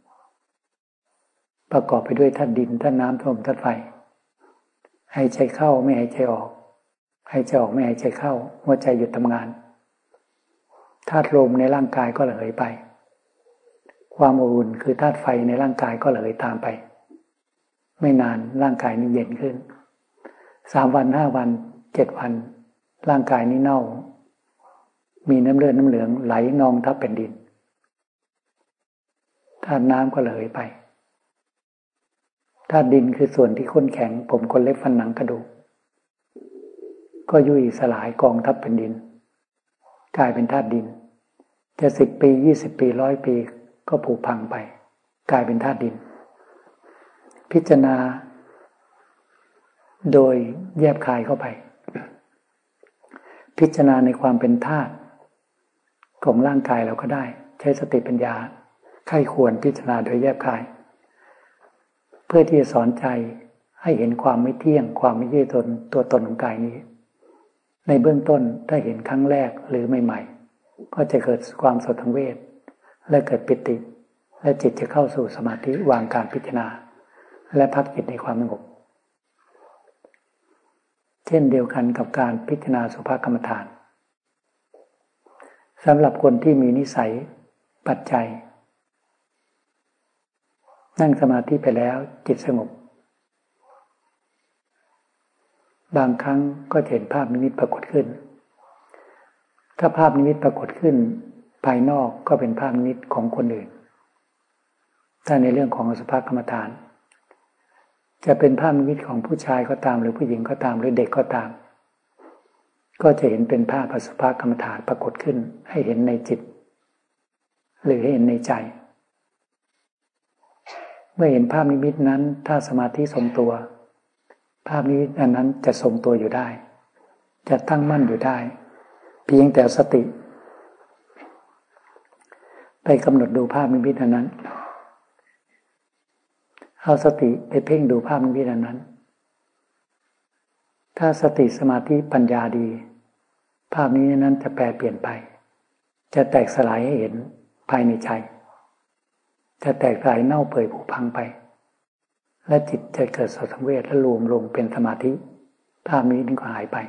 ประกอบไปด้วยธาตุดินธาตุน้ำธาตุลมธาตุไฟหายใจเข้าไม่หายใจออกหายใจออกไม่หายใจเข้าหัวใจหยุดทำงานธาตุลมในร่างกายก็ระเหยไปความอบอุ่นคือธาตุไฟในร่างกายก็ระเหยตามไปไม่นานร่างกายนี้เย็นขึ้น3 วัน5 วัน7 วันร่างกายนี้เน่ามีน้ำเลือดน้ำเหลืองไหลนองทับแผ่นดินธาตุน้ำก็ระเหยไปธาตุดินคือส่วนที่ข้นแข็งผมขนเล็บฟันหนังกระดูกก็ยุ่ยสลายกองทับแผ่นดินกลายเป็นธาตุดินจะ10 ปี20 ปี100 ปีก็ผุพังไปกลายเป็นธาตุดินพิจารณาโดยแยบคายเข้าไปพิจารณาในความเป็นธาตุของร่างกายเราก็ได้ใช้สติปัญญาใคร่ควรพิจารณาโดยแยบคายเพื่อที่จะสอนใจให้เห็นความไม่เที่ยงความไม่ใช่ตัวตนของกายนี้ในเบื้องต้นถ้าเห็นครั้งแรกหรือใหม่ๆก็จะเกิดความสดสังเวชและเกิดปิติและจิตจะเข้าสู่สมาธิวางการพิจารณาและพักจิตในความสงบเช่นเดียวกันกับการพิจารณาสุภกรรมฐานสำหรับคนที่มีนิสัยปัจจัยนั่งสมาธิไปแล้วจิตสงบบางครั้งก็เห็นภาพนิมิตปรากฏขึ้นถ้าภาพนิมิตปรากฏขึ้นภายนอกก็เป็นภาพนิมิตของคนอื่นถ้าในเรื่องของอสุภกรรมฐานจะเป็นภาพนิมิตของผู้ชายก็ตามหรือผู้หญิงก็ตามหรือเด็กก็ตามก็จะเห็นเป็นภาพอสุภกรรมฐานปรากฏขึ้นให้เห็นในจิตหรือให้เห็นในใจเมื่อเห็นภาพนิมิตนั้นถ้าสมาธิทรงตัวภาพนิมิตอันนั้นจะทรงตัวอยู่ได้จะตั้งมั่นอยู่ได้เพียงแต่สติไปกำหนดดูภาพนิมิตอันนั้นเอาสติไปเพ่งดูภาพนิมิตอันนั้นถ้าสติสมาธิปัญญาดีภาพนี้นั้นจะแปรเปลี่ยนไปจะแตกสลายให้เห็นภายในใจจะแตกสลายเน่าเปื่อยผุพังไปและจิตจะเกิดสดสังเวชและรวมลงเป็นสมาธิภาพนี้ก็หายไป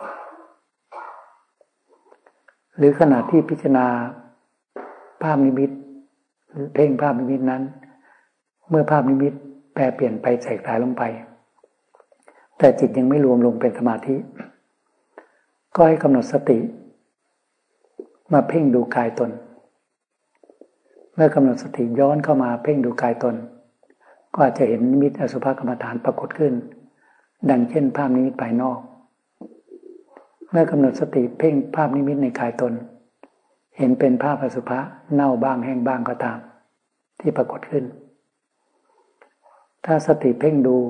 หรือขณะที่พิจารณาภาพนิมิตหรือเพ่งภาพนิมิตนั้นเมื่อภาพนิมิตแปรเปลี่ยนไปแตกสลายลงไปแต่จิตยังไม่รวมลงเป็นสมาธิก็ให้กำหนดสติมาเพ่งดูกายตนเมื่อกำหนดสติย้อนเข้ามาเพ่งดูกายตนก็อาจจะเห็นนิมิตอสุภกรรมฐานปรากฏขึ้นดังเช่นภาพนิมิตภายนอกเมื่อกำหนดสติเพ่งภาพนิมิตในกายตนเห็นเป็นภาพอสุภะเน่าบ้างแห้งบ้างก็ตามที่ปรากฏขึ้นถ้าสติเพ่งดู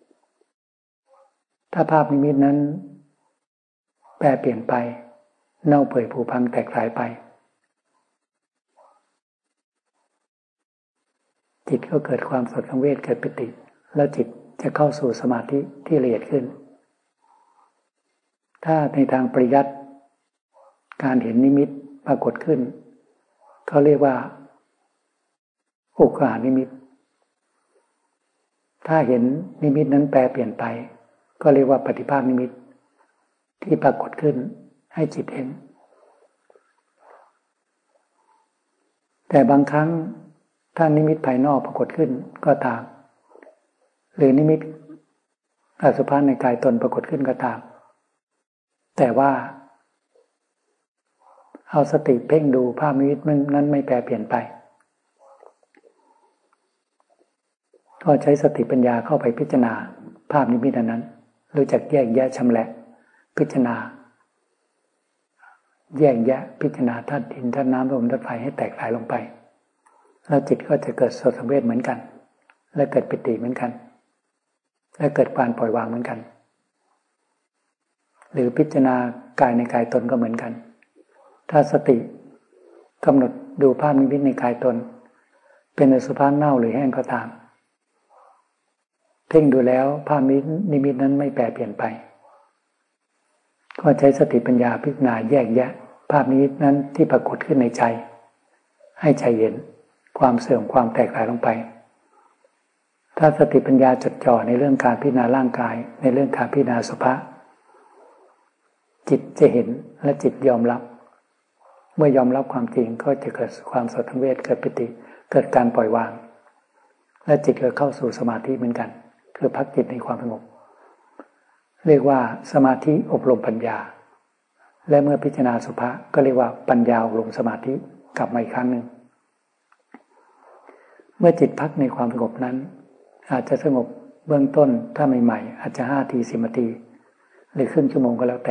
ถ้าภาพนิมิตนั้นแปรเปลี่ยนไปเน่าเปื่อยผุพังแตกสลายไปจิตก็เกิดความสดสังเวชเกิดปิติแล้วจิตจะเข้าสู่สมาธิที่ละเอียดขึ้นถ้าในทางปริยัติการเห็นนิมิตปรากฏขึ้นเขาเรียกว่าอุกขานิมิตถ้าเห็นนิมิตนั้นแปรเปลี่ยนไปก็เรียกว่าปฏิภาคนิมิตที่ปรากฏขึ้นให้จิตเห็นแต่บางครั้งถ้านิมิตภายนอกปรากฏขึ้นก็ตามหรือนิมิตอสุภะในกายตนปรากฏขึ้นก็ตามแต่ว่าเอาสติเพ่งดูภาพนิมิตนั้นไม่แปรเปลี่ยนไปก็ใช้สติปัญญาเข้าไปพิจารณาภาพนิมิตนั้นรู้จักแยกแยะชำแหละพิจารณาแยกแยะพิจารณาธาตุดินธาตุน้ำลมธาตุไฟให้แตกหลายลงไปแล้วจิตก็จะเกิดโสตสังเวชเหมือนกันและเกิดปิติเหมือนกันและเกิดการปล่อยวางเหมือนกันหรือพิจารณากายในกายตนก็เหมือนกันถ้าสติกำหนดดูภาพนิมิตในกายตนเป็นอสุภะเน่าหรือแห้งก็ตามเพ่งดูแล้วภาพนิมิตนั้นไม่แปรเปลี่ยนไปก็ใช้สติปัญญาพิจารณาแยกแยะภาพนิมิตนั้นที่ปรากฏขึ้นในใจให้ใจเห็นความเสื่อมความแตกหลายลงไปถ้าสติปัญญาจดจ่อในเรื่องการพิจารณาร่างกายในเรื่องการพิจารณาอสุภะจิตจะเห็นและจิตยอมรับเมื่อยอมรับความจริงก็จะเกิดความโสตสังเวชเกิดปิติเกิดการปล่อยวางและจิตก็เข้าสู่สมาธิเหมือนกันคือพักจิตในความสงบเรียกว่าสมาธิอบรมปัญญาและเมื่อพิจารณาสุภะก็เรียกว่าปัญญาอบรมสมาธิกลับมาอีกครั้งหนึ่งเมื่อจิตพักในความสงบนั้นอาจจะสงบเบื้องต้นถ้าใหม่ๆอาจจะ5 ที10 นาทีหรือครึ่งชั่วโมงก็แล้วแต่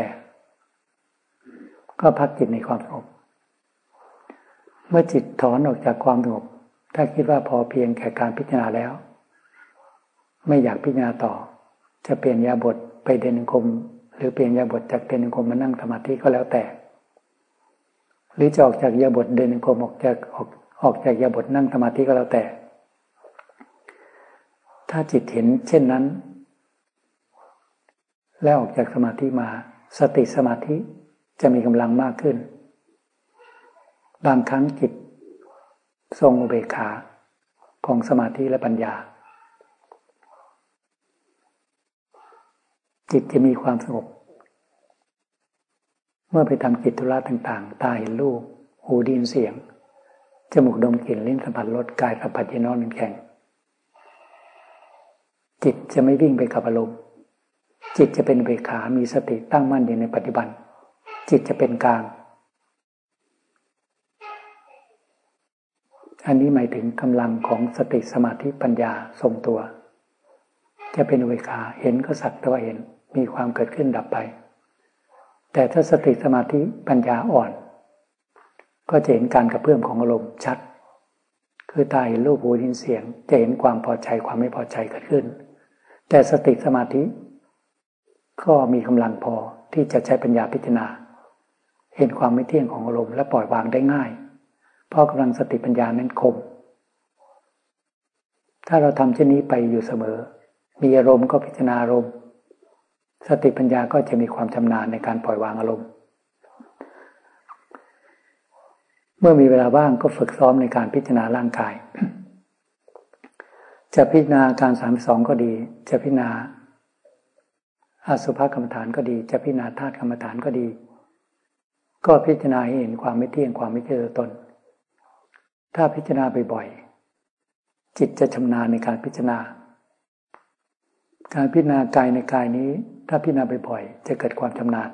ก็พักจิตในความสงบเมื่อจิตถอนออกจากความสงบถ้าคิดว่าพอเพียงแก่การพิจารณาแล้วไม่อยากพิจารณาต่อจะเปลี่ยนอิริยาบถไปเดินจงกรมหรือเปลี่ยนอิริยาบถจากเดินจงกรมมานั่งสมาธิก็แล้วแต่หรือจะออกจากอิริยาบถเดินจงกรมออกจากอิริยาบถนั่งสมาธิก็แล้วแต่ถ้าจิตเห็นเช่นนั้นแล้วออกจากสมาธิมาสติสมาธิจะมีกำลังมากขึ้นบางครั้งจิตทรงอุเบกขาของสมาธิและปัญญาจิตจะมีความสงบเมื่อไปทำกิจธุระต่างๆตาเห็นรูปหูได้ยินเสียงจมูกดมกลิ่นลิ้นสัมผัสรสกายสัมผัสเย็นร้อนแข็งจิตจะไม่วิ่งไปกับอารมณ์จิตจะเป็นอุเบกขามีสติตั้งมั่นอยู่ในปัจจุบันจิตจะเป็นกลางอันนี้หมายถึงกำลังของสติสมาธิปัญญาทรงตัวจะเป็นอุเบกขาเห็นก็สักแต่ว่าเห็นมีความเกิดขึ้นดับไปแต่ถ้าสติสมาธิปัญญาอ่อนก็จะเห็นการกระเพื่อมของอารมณ์ชัดคือตาเห็นรูปหูได้ยินเสียงจะเห็นความพอใจความไม่พอใจเกิดขึ้นแต่สติสมาธิก็มีกำลังพอที่จะใช้ปัญญาพิจารณาเห็นความไม่เที่ยงของอารมณ์และปล่อยวางได้ง่ายเพราะกำลังสติปัญญานั้นคมถ้าเราทำเช่นนี้ไปอยู่เสมอมีอารมณ์ก็พิจารณาอารมณ์สติปัญญาก็จะมีความชำนาญในการปล่อยวางอารมณ์เมื่อมีเวลาว่างก็ฝึกซ้อมในการพิจารณาร่างกายจะพิจารณาการ32ก็ดีจะพิจารณาอสุภกรรมฐานก็ดีจะพิจารณาธาตุกรรมฐานก็ดีก็พิจารณาให้เห็นความไม่เที่ยงความไม่ใช่ตัวตนถ้าพิจารณาบ่อยๆจิตจะชำนาญในการพิจารณาการพิจารณากายในกายนี้ถ้าพิจารณาบ่อยๆจะเกิดความชำนาญ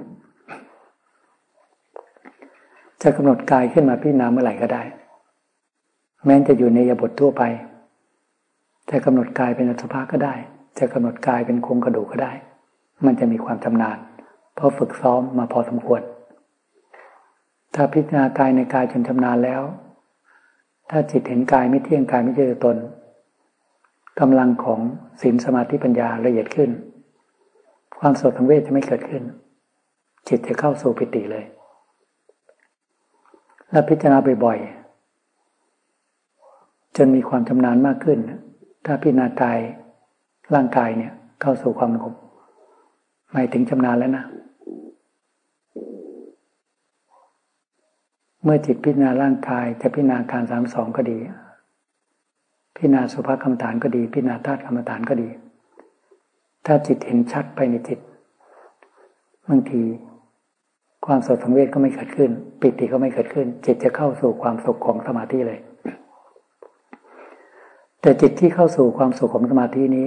จะกำหนดกายขึ้นมาพิจารณาเมื่อไหร่ก็ได้แม้จะอยู่ในอิริยาบถทั่วไปจะกำหนดกายเป็นอสุภะก็ได้จะกำหนดกายเป็นโครงกระดูกก็ได้มันจะมีความชำนาญเพราะฝึกซ้อมมาพอสมควรถ้าพิจารณากายในกายจนชำนาญแล้วถ้าจิตเห็นกายไม่เที่ยงกายไม่ใช่ตัวตนกำลังของศีลสมาธิปัญญาละเอียดขึ้นความโสตสังเวชจะไม่เกิดขึ้นจิตจะเข้าสู่ปิติเลยและพิจารณาบ่อยๆจนมีความชำนาญมากขึ้นถ้าพิจารณากายร่างกายเนี่ยเข้าสู่ความสงบหมายถึงชำนาญแล้วนะเมื่อจิตพิจารณาร่างกายจะพิจารณาการ32ก็ดีพิจารณาสุภกรรมฐานก็ดีพิจารณาธาตุกรรมฐานก็ดีถ้าจิตเห็นชัดไปในจิตบางทีความสดสังเวชก็ไม่เกิดขึ้นปิติก็ไม่เกิดขึ้นจิตจะเข้าสู่ความสุขของสมาธิเลยแต่จิตที่เข้าสู่ความสุขของสมาธินี้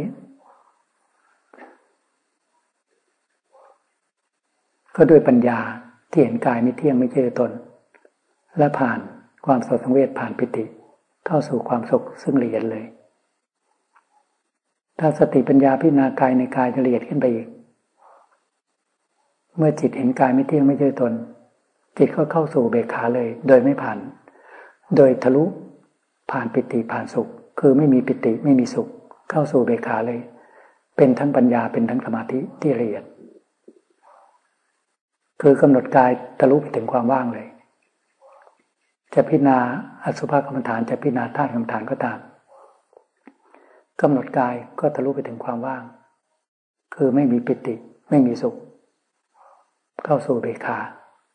ก็ด้วยปัญญาที่เห็นกายไม่เที่ยงไม่ใช่ตัวตนและผ่านความสดสังเวชผ่านปิติเข้าสู่ความสุขซึ่งละเอียดเลยถ้าสติปัญญาพิจารณากายในกายจะละเอียดขึ้นไปอีกเมื่อจิตเห็นกายไม่เที่ยงไม่ใช่ตนจิตก็เข้าสู่เบกขาเลยโดยไม่ผ่านโดยทะลุผ่านปิติผ่านสุขคือไม่มีปิติไม่มีสุขเข้าสู่เบกขาเลยเป็นทั้งปัญญาเป็นทั้งสมาธิที่ละเอียดคือกำหนดกายทะลุไปถึงความว่างเลยจะพิจารณาอสุภกรรมฐานจะพิจารณาธาตุกรรมฐานก็ตามกำหนดกายก็ทะลุไปถึงความว่างคือไม่มีปิติไม่มีสุขเข้าสู่เบกขา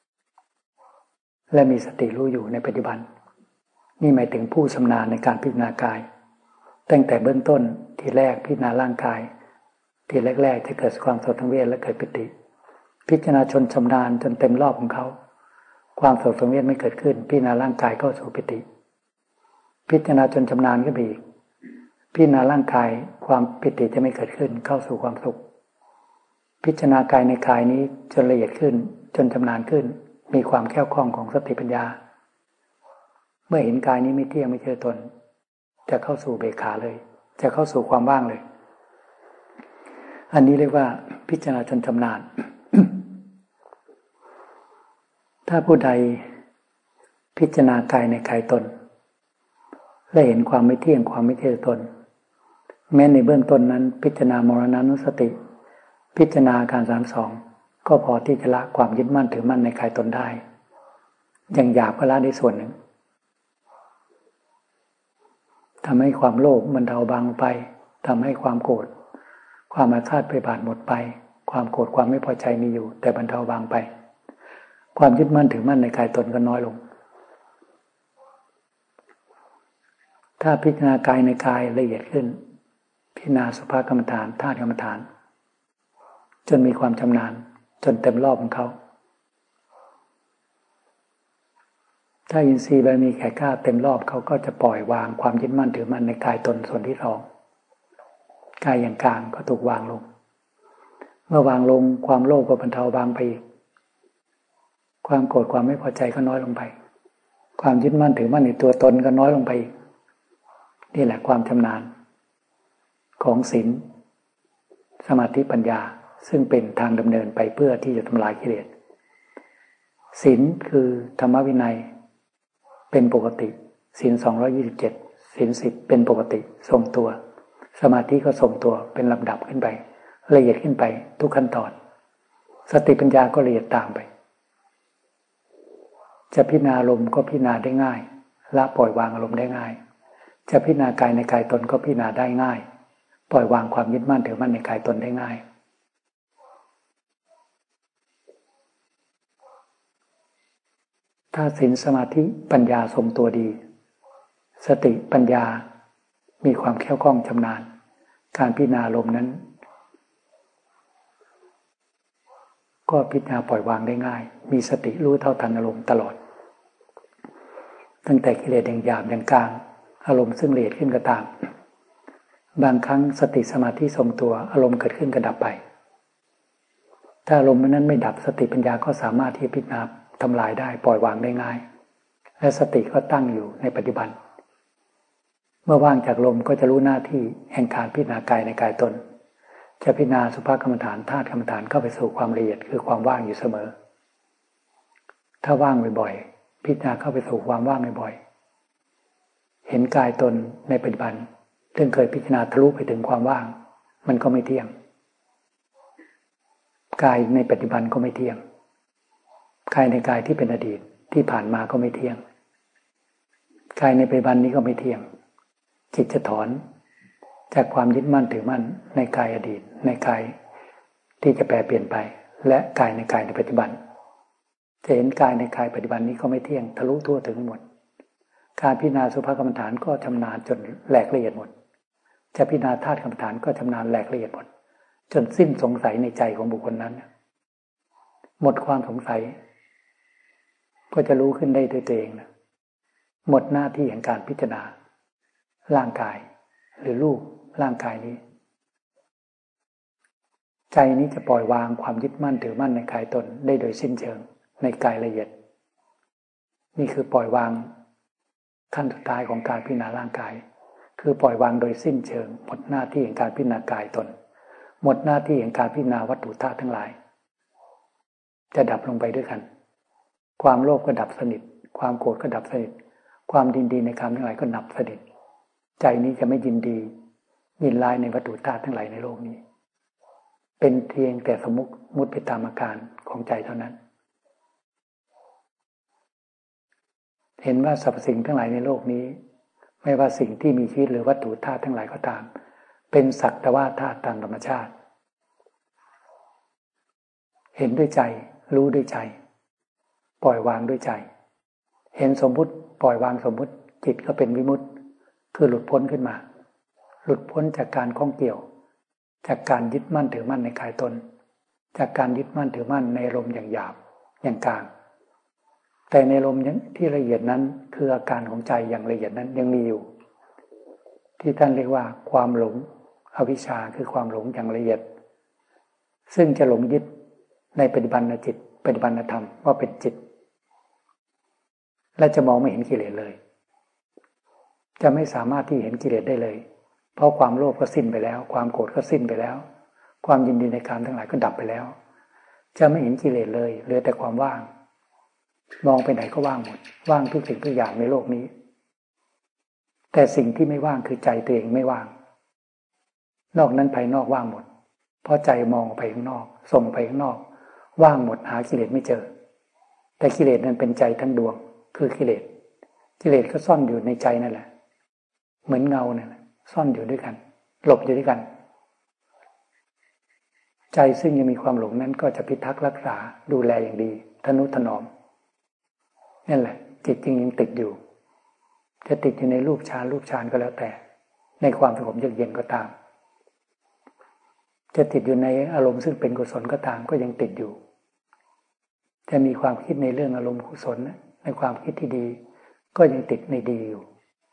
และมีสติรู้อยู่ในปัจจุบันนี่หมายถึงผู้ชำนาญในการพิจารณากายตั้งแต่เบื้องต้นทีแรกพิจารณาร่างกายทีแรกๆจะเกิดความสดสังเวชและเกิดปิติพิจารณาชนชำนาญจนเต็มรอบของเขาความสดสังเวชไม่เกิดขึ้นพิจารณาร่างกายก็สู่ปิติพิจารณาจนชำนาญก็อีกพิจารณาร่างกายความปิติจะไม่เกิดขึ้นเข้าสู่ความสุขพิจารณากายในกายนี้จนละเอียดขึ้นจนชำนาญขึ้นมีความแข็งคล่องของสติปัญญาเมื่อเห็นกายนี้ไม่เที่ยงไม่ใช่ตนจะเข้าสู่เบกขาเลยจะเข้าสู่ความว่างเลยอันนี้เรียกว่าพิจารณาจนชำนาญ ถ้าผู้ใดพิจารณากายในกายตนและเห็นความไม่เที่ยงความไม่ใช่ตนแม้ในเบื้องต้นนั้นพิจารณามรณานุสติพิจารณาการ32ก็พอที่จะละความยึดมั่นถือมั่นในกายตนได้อย่างหยาบก็ละได้ส่วนหนึ่งทำให้ความโลภมันเบาบางไปทำให้ความโกรธความอาฆาตพยาบาทหมดไปความโกรธความไม่พอใจมีอยู่แต่บรรเทาบางไปความยึดมั่นถือมั่นในกายตนก็น้อยลงถ้าพิจารณากายในกายละเอียดขึ้นพิจารณาสุภกรรมฐานธาตุกรรมฐานจนมีความชำนาญจนเต็มรอบของเขาถ้าอินทรีย์บารมีแก่กล้าเต็มรอบเขาก็จะปล่อยวางความยึดมั่นถือมั่นในกายตนส่วนที่สองกายอย่างกลางก็ถูกวางลงเมื่อวางลงความโลภก็บรรเทาบางไปอีกความโกรธความไม่พอใจก็น้อยลงไปความยึดมั่นถือมั่นในตัวตนก็น้อยลงไปอีกนี่แหละความชำนาญของศีลสมาธิปัญญาซึ่งเป็นทางดำเนินไปเพื่อที่จะทำลายกิเลสศีลคือธรรมวินัยเป็นปกติศีล227ศีล10เป็นปกติทรงตัวสมาธิก็ทรงตัวเป็นลำดับขึ้นไปละเอียดขึ้นไปทุกขั้นตอนสติปัญญาก็ละเอียดตามไปจะพิจารณาอารมณ์ก็พิจารณาได้ง่ายละปล่อยวางอารมณ์ได้ง่ายจะพิจารณากายในกายตนก็พิจารณาได้ง่ายปล่อยวางความยึดมั่นถือมั่นในกายตนได้ง่ายถ้าศีลสมาธิปัญญาทรงตัวดีสติปัญญามีความแข็งคล่องชำนาญการพิจารณาอารมณ์นั้นก็พิจารณาปล่อยวางได้ง่ายมีสติรู้เท่าทันอารมณ์ตลอดตั้งแต่กิเลสอย่างหยาบอย่างกลางอารมณ์ซึ่งละเอียดขึ้นก็ตามบางครั้งสติสมาธิทรงตัวอารมณ์เกิดขึ้นก็ดับไปถ้าอารมณ์นั้นไม่ดับสติปัญญาก็สามารถที่พิจารณาทำลายได้ปล่อยวางได้ง่ายและสติก็ตั้งอยู่ในปัจจุบันเมื่อว่างจากลมก็จะรู้หน้าที่แห่งการพิจารณากายในกายตนจะพิจารณาสุภกรรมฐานธาตุกรรมฐานเข้าไปสู่ความละเอียดคือความว่างอยู่เสมอถ้าว่างบ่อยๆพิจารณาเข้าไปสู่ความว่างบ่อยๆเห็นกายตนในปัจจุบันซึ่งเคยพิจารณาทะลุไปถึงความว่างมันก็ไม่เที่ยงกายในปัจจุบันก็ไม่เที่ยงกายในกายที่เป็นอดีตที่ผ่านมาก็ไม่เที่ยงกายในปัจจุบันนี้ก็ไม่เที่ยงจิตจะถอนจากความยึดมั่นถือมั่นในกายอดีตในกายที่จะแปรเปลี่ยนไปและกายในกายในปัจจุบันจะเห็นกายในกายปัจจุบันนี้ก็ไม่เที่ยงทะลุทั่วถึงหมดการพิจารณาสุภกรรมฐานก็ชำนาญจนแหลกละเอียดหมดจะพิจารณาธาตุกรรมฐานก็ชำนาญแหลกละเอียดหมดจนสิ้นสงสัยในใจของบุคคลนั้นหมดความสงสัยก็จะรู้ขึ้นได้ด้วยตัวเองนะหมดหน้าที่แห่งการพิจารณาร่างกายหรือรูปร่างกายนี้ใจนี้จะปล่อยวางความยึดมั่นถือมั่นในกายตนได้โดยสิ้นเชิงในกายละเอียดนี่คือปล่อยวางขั้นสุดท้ายของการพิจารณาร่างกายคือปล่อยวางโดยสิ้นเชิงหมดหน้าที่แห่งการพิจารณากายตนหมดหน้าที่แห่งการพิจารณาวัตถุธาตุทั้งหลายจะดับลงไปด้วยกันความโลภก็ดับสนิทความโกรธก็ดับสนิทความยินดีในกามทั้งหลายก็ดับสนิทใจนี้จะไม่ยินดียินร้ายในวัตถุธาตุทั้งหลายในโลกนี้เป็นเพียงแต่สมมุติไปตามอาการของใจเท่านั้นเห็นว่าสรรพสิ่งทั้งหลายในโลกนี้ไม่ว่าสิ่งที่มีชีวิตหรือวัตถุธาตุทั้งหลายก็ตามเป็นสักแต่ว่าธาตุตามธรรมชาติเห็นด้วยใจรู้ด้วยใจปล่อยวางด้วยใจเห็นสมมุติปล่อยวางสมมุติจิตก็เป็นวิมุตติคือหลุดพ้นขึ้นมาหลุดพ้นจากการข้องเกี่ยวจากการยึดมั่นถือมั่นในกายตนจากการยึดมั่นถือมั่นในลมอย่างหยาบอย่างกลางแต่ในลมที่ละเอียดนั้นคืออาการของใจอย่างละเอียดนั้นยังมีอยู่ที่ท่านเรียกว่าความหลงอวิชชาคือความหลงอย่างละเอียดซึ่งจะหลงยึดในปัจจุบันจิตปัจจุบันธรรมว่าเป็นจิตและจะมองไม่เห็นกิเลสเลยจะไม่สามารถที่เห็นกิเลสได้เลยเพราะความโลภก็สิ้นไปแล้วความโกรธก็สิ้นไปแล้วความยินดีในกามทั้งหลายก็ดับไปแล้วจะไม่เห็นกิเลสเลยเหลือแต่ความว่างมองไปไหนก็ว่างหมดว่างทุกสิ่งทุกอย่างในโลกนี้แต่สิ่งที่ไม่ว่างคือใจตัวเองไม่ว่างนอกนั้นภายนอกว่างหมดเพราะใจมองไปข้างนอกส่งไปข้างนอกว่างหมดหากิเลสไม่เจอแต่กิเลสนั้นเป็นใจทั้งดวงคือกิเลสก็ซ่อนอยู่ในใจนั่นแหละเหมือนเงาเนี่ยซ่อนอยู่ด้วยกันหลบอยู่ด้วยกันใจซึ่งยังมีความหลงนั้นก็จะพิทักษ์รักษาดูแลอย่างดีทนุถนอมนั่นแหละจิตจริงยังติดอยู่จะติดอยู่ในรูปฌานก็แล้วแต่ในความสงบเยือกเย็นก็ตามจะติดอยู่ในอารมณ์ซึ่งเป็นกุศลก็ตามก็ยังติดอยู่จะมีความคิดในเรื่องอารมณ์กุศลในความคิดที่ดีก็ยังติดในดีอยู่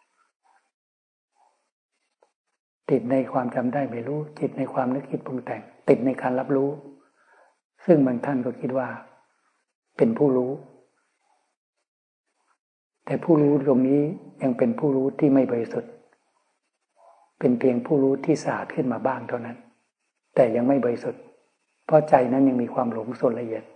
ติดในความจำได้ไม่รู้จิตในความนึกคิดปรุงแต่งติดในการรับรู้ซึ่งบางท่านก็คิดว่าเป็นผู้รู้แต่ผู้รู้ตรงนี้ยังเป็นผู้รู้ที่ไม่บริสุทธิ์เป็นเพียงผู้รู้ที่สะอาดขึ้นมาบ้างเท่านั้นแต่ยังไม่บริสุทธิ์เพราะใจนั้นยังมีความหลงส่วนละเอียด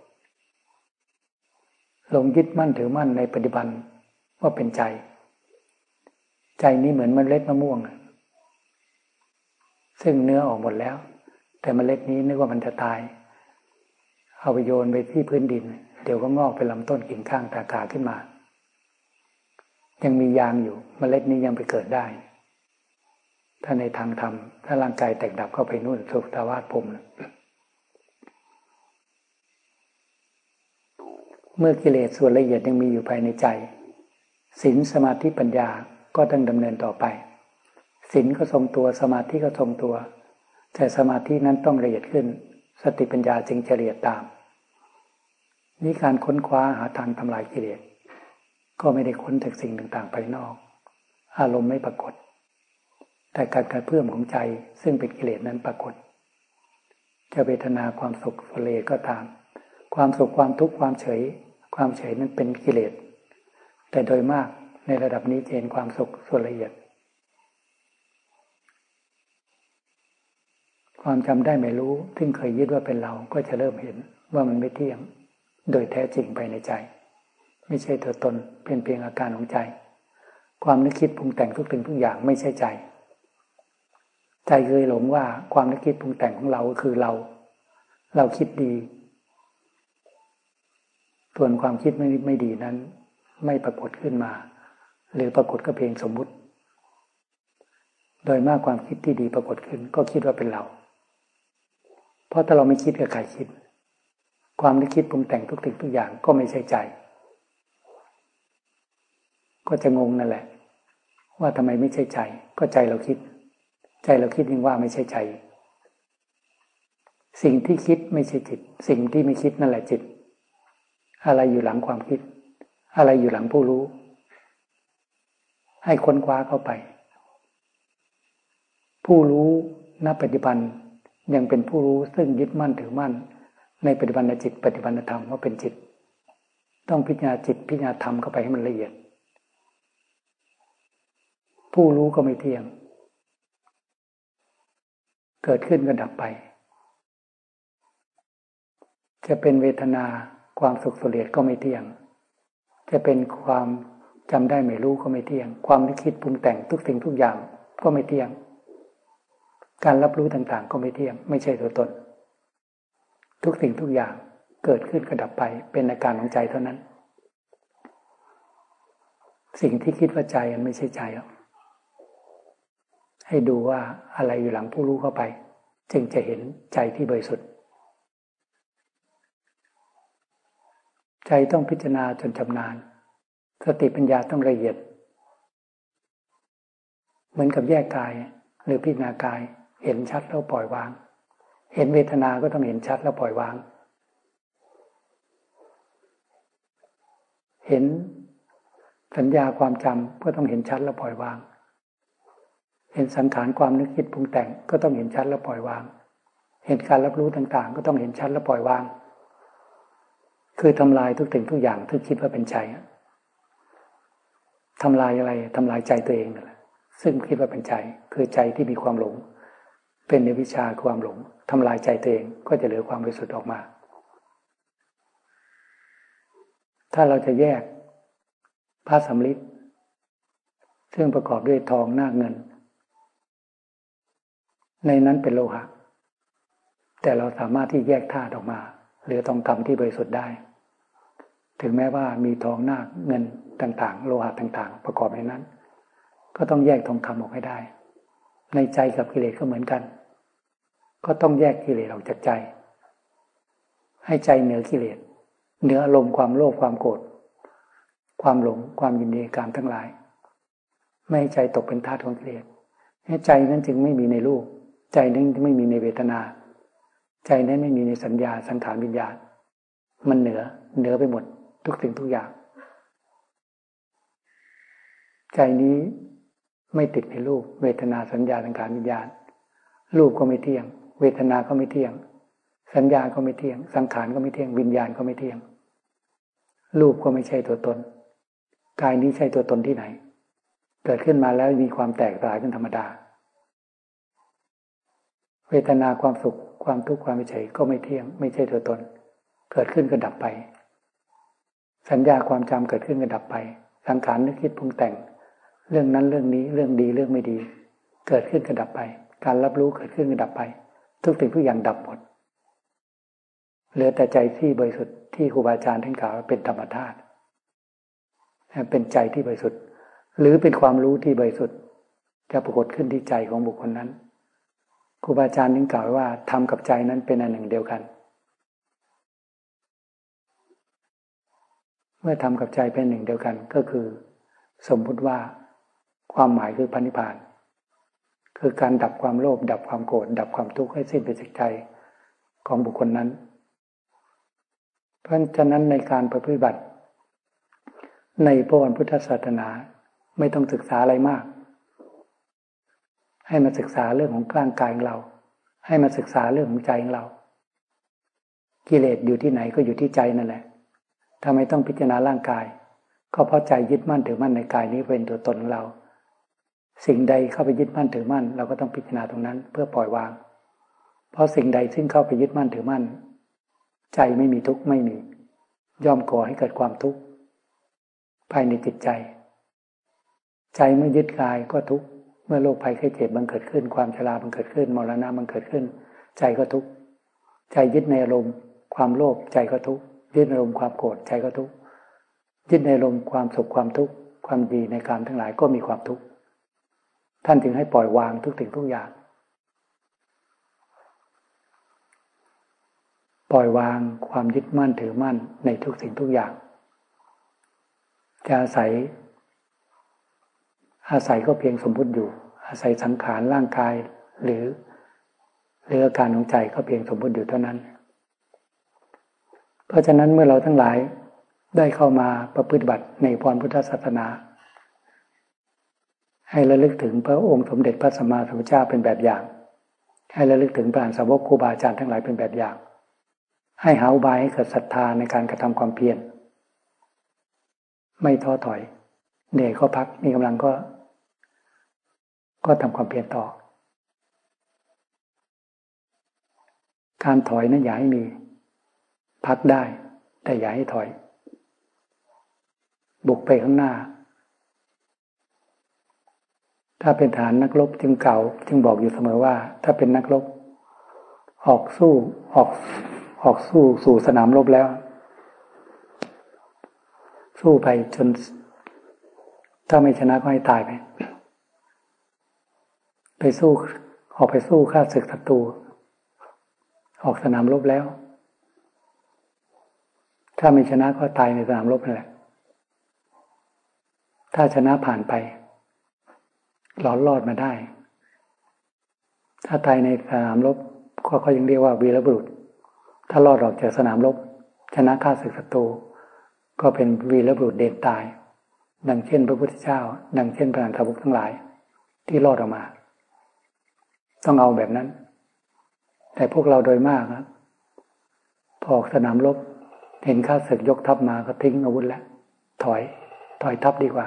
หลงยึดมั่นถือมั่นในปัจจุบันว่าเป็นใจนี้เหมือนเมล็ดมะม่วงซึ่งเนื้อออกหมดแล้วแต่เมล็ดนี้นึกว่ามันจะตายเอาไปโยนไปที่พื้นดินเดี๋ยวก็งอกเป็นลำต้นกิ่งก้านตาขาขึ้นมายังมียางอยู่เมล็ดนี้ยังไปเกิดได้ถ้าในทางธรรมถ้าร่างกายแตกดับเข้าไปนู่นสุคตาวาสพรหมเมื่อกิเลสส่วนละเอียดยังมีอยู่ภายในใจศีลสมาธิปัญญาก็ต้องดำเนินต่อไปศีลก็ทรงตัวสมาธิก็ทรงตัวแต่สมาธินั้นต้องละเอียดขึ้นสติปัญญาจึงจะละเอียดตามนี่การค้นคว้าหาทางทำลายกิเลสก็ไม่ได้ค้นจากสิ่งต่างๆภายนอกอารมณ์ไม่ปรากฏแต่การกระเพื่อมของใจซึ่งเป็นกิเลสนั้นปรากฏจะเวทนาความสุขสุเลก็ตามความสุขความทุกข์ความเฉยนั้นเป็นกิเลสแต่โดยมากในระดับนี้จะเห็นความสุขส่วนละเอียดความจำได้ไม่รู้ซึ่งเคยยึดว่าเป็นเราก็จะเริ่มเห็นว่ามันไม่เที่ยงโดยแท้จริงภายในใจไม่ใช่ตัวตนเป็นเพียงอาการของใจความนึกคิดปรุงแต่งทุกสิ่งทุกอย่างไม่ใช่ใจเคยหลงว่าความนึกคิดปรุงแต่งของเราคือเราคิดดีส่วนความคิดไม่ดีนั้นไม่ปรากฏขึ้นมาหรือปรากฏก็เพียงสมมุติโดยมากความคิดที่ดีปรากฏขึ้นก็คิดว่าเป็นเราเพราะถ้าเราไม่คิดกับใครคิดความนึกคิดปรุงแต่งทุกสิ่งทุกอย่างก็ไม่ใช่ใจก็จะงงนั่นแหละว่าทำไมไม่ใช่ใจก็ใจเราคิดยิ่งว่าไม่ใช่ใจสิ่งที่คิดไม่ใช่จิตสิ่งที่ไม่คิดนั่นแหละจิตอะไรอยู่หลังความคิดอะไรอยู่หลังผู้รู้ให้ค้นคว้าเข้าไปผู้รู้ณปัจจุบันยังเป็นผู้รู้ซึ่งยึดมั่นถือมั่นในปัจจุบันจิตปัจจุบันธรรมว่าเป็นจิตต้องพิจารณาจิตพิจารณาธรรมเข้าไปให้มันละเอียดผู้รู้ก็ไม่เที่ยงเกิดขึ้นก็ดับไปจะเป็นเวทนาความสุขสุขเดชก็ไม่เที่ยงจะเป็นความจำได้ไม่รู้ก็ไม่เที่ยงความนึกคิดปรุงแต่งทุกสิ่งทุกอย่างก็ไม่เที่ยงการรับรู้ต่างๆก็ไม่เที่ยงไม่ใช่ตัวตนทุกสิ่งทุกอย่างเกิดขึ้นก็ดับไปเป็นอาการของใจเท่านั้นสิ่งที่คิดว่าใจมันไม่ใช่ใจหรอกให้ดูว่าอะไรอยู่หลังผู้รู้เข้าไปจึงจะเห็นใจที่บริสุทธิ์ใจต้องพิจารณาจนชำนาญสติปัญญาต้องละเอียดเหมือนกับแยกกายหรือพิจารณากายเห็นชัดแล้วปล่อยวางเห็นเวทนาก็ต้องเห็นชัดแล้วปล่อยวางเห็นสัญญาความจำก็ต้องเห็นชัดแล้วปล่อยวางเห็นสังขารความนึกคิดปรุงแต่งก็ต้องเห็นชัดแล้วปล่อยวางเห็นการรับรู้ต่างๆก็ต้องเห็นชัดแล้วปล่อยวางคือทำลายทุกสิ่งทุกอย่างที่คิดว่าเป็นใจทำลายอะไรทำลายใจตัวเองนั่นแหละซึ่งคิดว่าเป็นใจคือใจที่มีความหลงเป็นอวิชชาความหลงทำลายใจตัวเองก็จะเหลือความบริสุทธิ์ออกมาถ้าเราจะแยกพระสำริดซึ่งประกอบด้วยทองนาคเงินในนั้นเป็นโลหะแต่เราสามารถที่แยกธาตุออกมาเหลือทองคำที่บริสุทธิ์ได้ถึงแม้ว่ามีทองนาคเงินต่างๆโลหะต่างๆประกอบในนั้นก็ต้องแยกทองคำออกให้ได้ในใจกับกิเลสก็เหมือนกันก็ต้องแยกกิเลสออกจากใจให้ใจเหนือกิเลสเหนืออารมณ์ความโลภความโกรธความหลงความยินดีการทั้งหลายไม่ให้ใจตกเป็นทาสของกิเลสให้ใจนั้นจึงไม่มีในรูปใจนั้นไม่มีในเวทนาใจนั้นไม่มีในสัญญาสังขารวิญญาณมันเหนือไปหมดทุกสิ่งทุกอย่างใจนี้ไม่ติดในรูปเวทนาสัญญาสังขารวิญญาณรูปก็ไม่เที่ยงเวทนาก็ไม่เที่ยงสัญญาก็ไม่เที่ยงสังขารก็ไม่เที่ยงวิญญาณก็ไม่เที่ยงรูปก็ไม่ใช่ตัวตนกายนี้ใช่ตัวตนที่ไหนเกิดขึ้นมาแล้วมีความแตกสลายเป็นธรรมดาเวทนาความสุขความทุกข์ความเฉยก็ไม่เที่ยงไม่ใช่ตัวตนเกิดขึ้นก็ดับไปสัญญาความจำเกิดขึ้นก็ดับไปสังขารนึกคิดปรุงแต่งเรื่องนั้นเรื่องนี้เรื่องดีเรื่องไม่ดีเกิดขึ้นก็ดับไปการรับรู้เกิดขึ้นก็ดับไปทุกสิ่งทุกอย่างดับหมดเหลือแต่ใจที่บริสุทธิ์ที่ครูบาอาจารย์ท่านกล่าวว่าเป็นธรรมธาตุเป็นใจที่บริสุทธิ์หรือเป็นความรู้ที่บริสุทธิ์จะปรากฏขึ้นที่ใจของบุคคลนั้นครูบาอาจารย์ท่านกล่าวว่าธรรมกับใจนั้นเป็นอันหนึ่งเดียวกันเมื่อธรรมกับใจเป็นหนึ่งเดียวกันก็คือสมมุติว่าความหมายคือพระนิพพานคือการดับความโลภดับความโกรธดับความทุกข์ให้สิ้นไปจากใจของบุคคลนั้นเพราะฉะนั้นในการปฏิบัติในพระพุทธศาสนาไม่ต้องศึกษาอะไรมากให้มาศึกษาเรื่องของร่างกายของเราให้มาศึกษาเรื่องของใจของเรากิเลสอยู่ที่ไหนก็อยู่ที่ใจนั่นแหละทำไมต้องพิจารณาร่างกายก็เพราะใจยึดมั่นถือมั่นในกายนี้เป็นตัวตนของเราสิ่งใดเข้าไปยึดมั่นถือมั่นเราก็ต้องพิจารณาตรงนั้นเพื่อปล่อยวางเพราะสิ่งใดซึ่งเข้าไปยึดมั่นถือมั่นใจไม่มีทุกข์ไม่มีย่อมก่อให้เกิดความทุกข์ภายในจิตใจใจเมื่อยึดกายก็ทุกข์เมื่อโรคภัยไข้เจ็บบังเกิดขึ้นความชราบังเกิดขึ้นมรณะบังเกิดขึ้นใจก็ทุกข์ใจยึดในอารมณ์ความโลภใจก็ทุกข์ยึดในอารมณ์ความโกรธใจก็ทุกข์ยึดในอารมณ์ความสุขความทุกข์ความดีในกามทั้งหลายก็มีความทุกข์ท่านจึงให้ปล่อยวางทุกสิ่งทุกอย่างปล่อยวางความยึดมั่นถือมั่นในทุกสิ่งทุกอย่างจะอาศัยก็เพียงสมมุติอยู่อาศัยสังขารร่างกายหรืออาการของใจก็เพียงสมมุติอยู่เท่านั้นเพราะฉะนั้นเมื่อเราทั้งหลายได้เข้ามาประพฤติบัติในพรพุทธศาสนาให้ระลึกถึงพระองค์สมเด็จพระสัมมาสัมพุทธเจ้าเป็นแบบอย่างให้ระลึกถึงพระอรหันตสาวกครูบาอาจารย์ทั้งหลายเป็นแบบอย่างให้หาอุบายให้เกิดศรัทธาในการกระทำความเพียรไม่ท้อถอยเหนื่อยก็พักมีกำลังก็ทำความเพียรต่อการถอยนั้นอย่าให้มีพักได้แต่อย่าให้ถอยบุกไปข้างหน้าถ้าเป็นทหารนักรบจึงบอกอยู่เสมอว่าถ้าเป็นนักรบออกสู้สู่สนามรบแล้วสู้ไปจนถ้าไม่ชนะก็ให้ตายไปสู้ออกไปสู้ฆ่าศึกศัตรูออกสนามรบแล้วถ้าไม่ชนะก็ตายในสนามรบนั่นแหละถ้าชนะผ่านไปหลอดรอดมาได้ถ้าตายในสนามรบก็ยังเรียกว่าวีรบุรุษถ้ารอดออกจากสนามรบชนะฆ่าศึกศัตรูก็เป็นวีรบุรุษเด่นตายดังเช่นพระพุทธเจ้าดังเช่นพระอรหันตสาวกทั้งหลายที่รอดออกมาต้องเอาแบบนั้นแต่พวกเราโดยมากครับพอออกสนามรบเห็นข้าศึกยกทัพมาก็ทิ้งอาวุธแล้วถอยทัพดีกว่า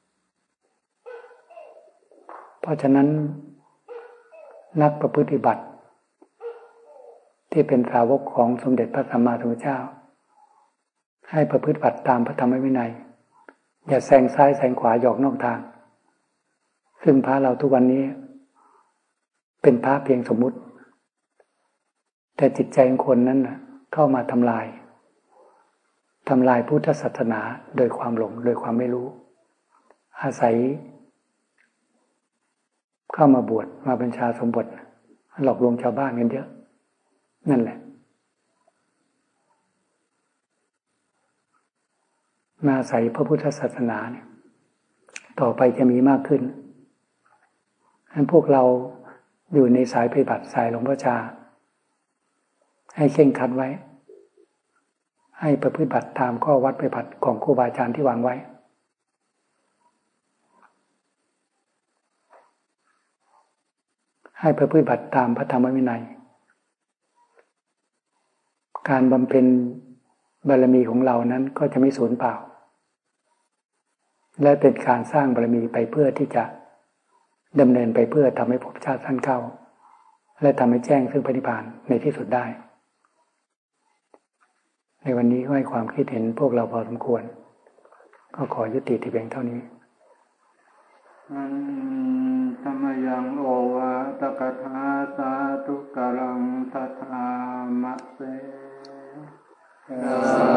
เพราะฉะนั้นนักประพฤติบัติที่เป็นสาวกของสมเด็จพระสัมมาสัมพุทธเจ้าให้ประพฤติบัติตามพระธรรมวินัยอย่าแซงซ้ายแซงขวาหยอกนอกทางซึ่งพระเราทุกวันนี้เป็นพระเพียงสมมุติแต่จิตใจของคนนั้นเข้ามาทำลายพุทธศาสนาโดยความหลงโดยความไม่รู้อาศัยเข้ามาบวชมาบัญชาสมบทหลอกลวงชาวบ้านกันเยอะนั่นแหละมาอาศัยพระพุทธศาสนาเนี่ยต่อไปจะมีมากขึ้นฉะนั้นพวกเราอยู่ในสายปฏิบัติสายหลวงพ่อชาให้เคร่งครัดไว้ให้ประพฤติบัติตามข้อวัดปฏิบัติของครูบาอาจารย์ที่วางไว้ให้ประพฤติบัติตามพระธรรมวินัยการบำเพ็ญบารมีของเรานั้นก็จะไม่สูญเปล่าและเป็นการสร้างบารมีไปเพื่อที่จะดำเนินไปเพื่อทำให้ภพชาติสั้นเข้าและทำให้แจ้งซึ่งพระนิพพานในที่สุดได้ในวันนี้ให้ความคิดเห็นพวกเราพอสมควรก็ขอยุติที่เพียงเท่านี้ธรรมยังโอวาตกถาสาธุกรังทัทธามะเส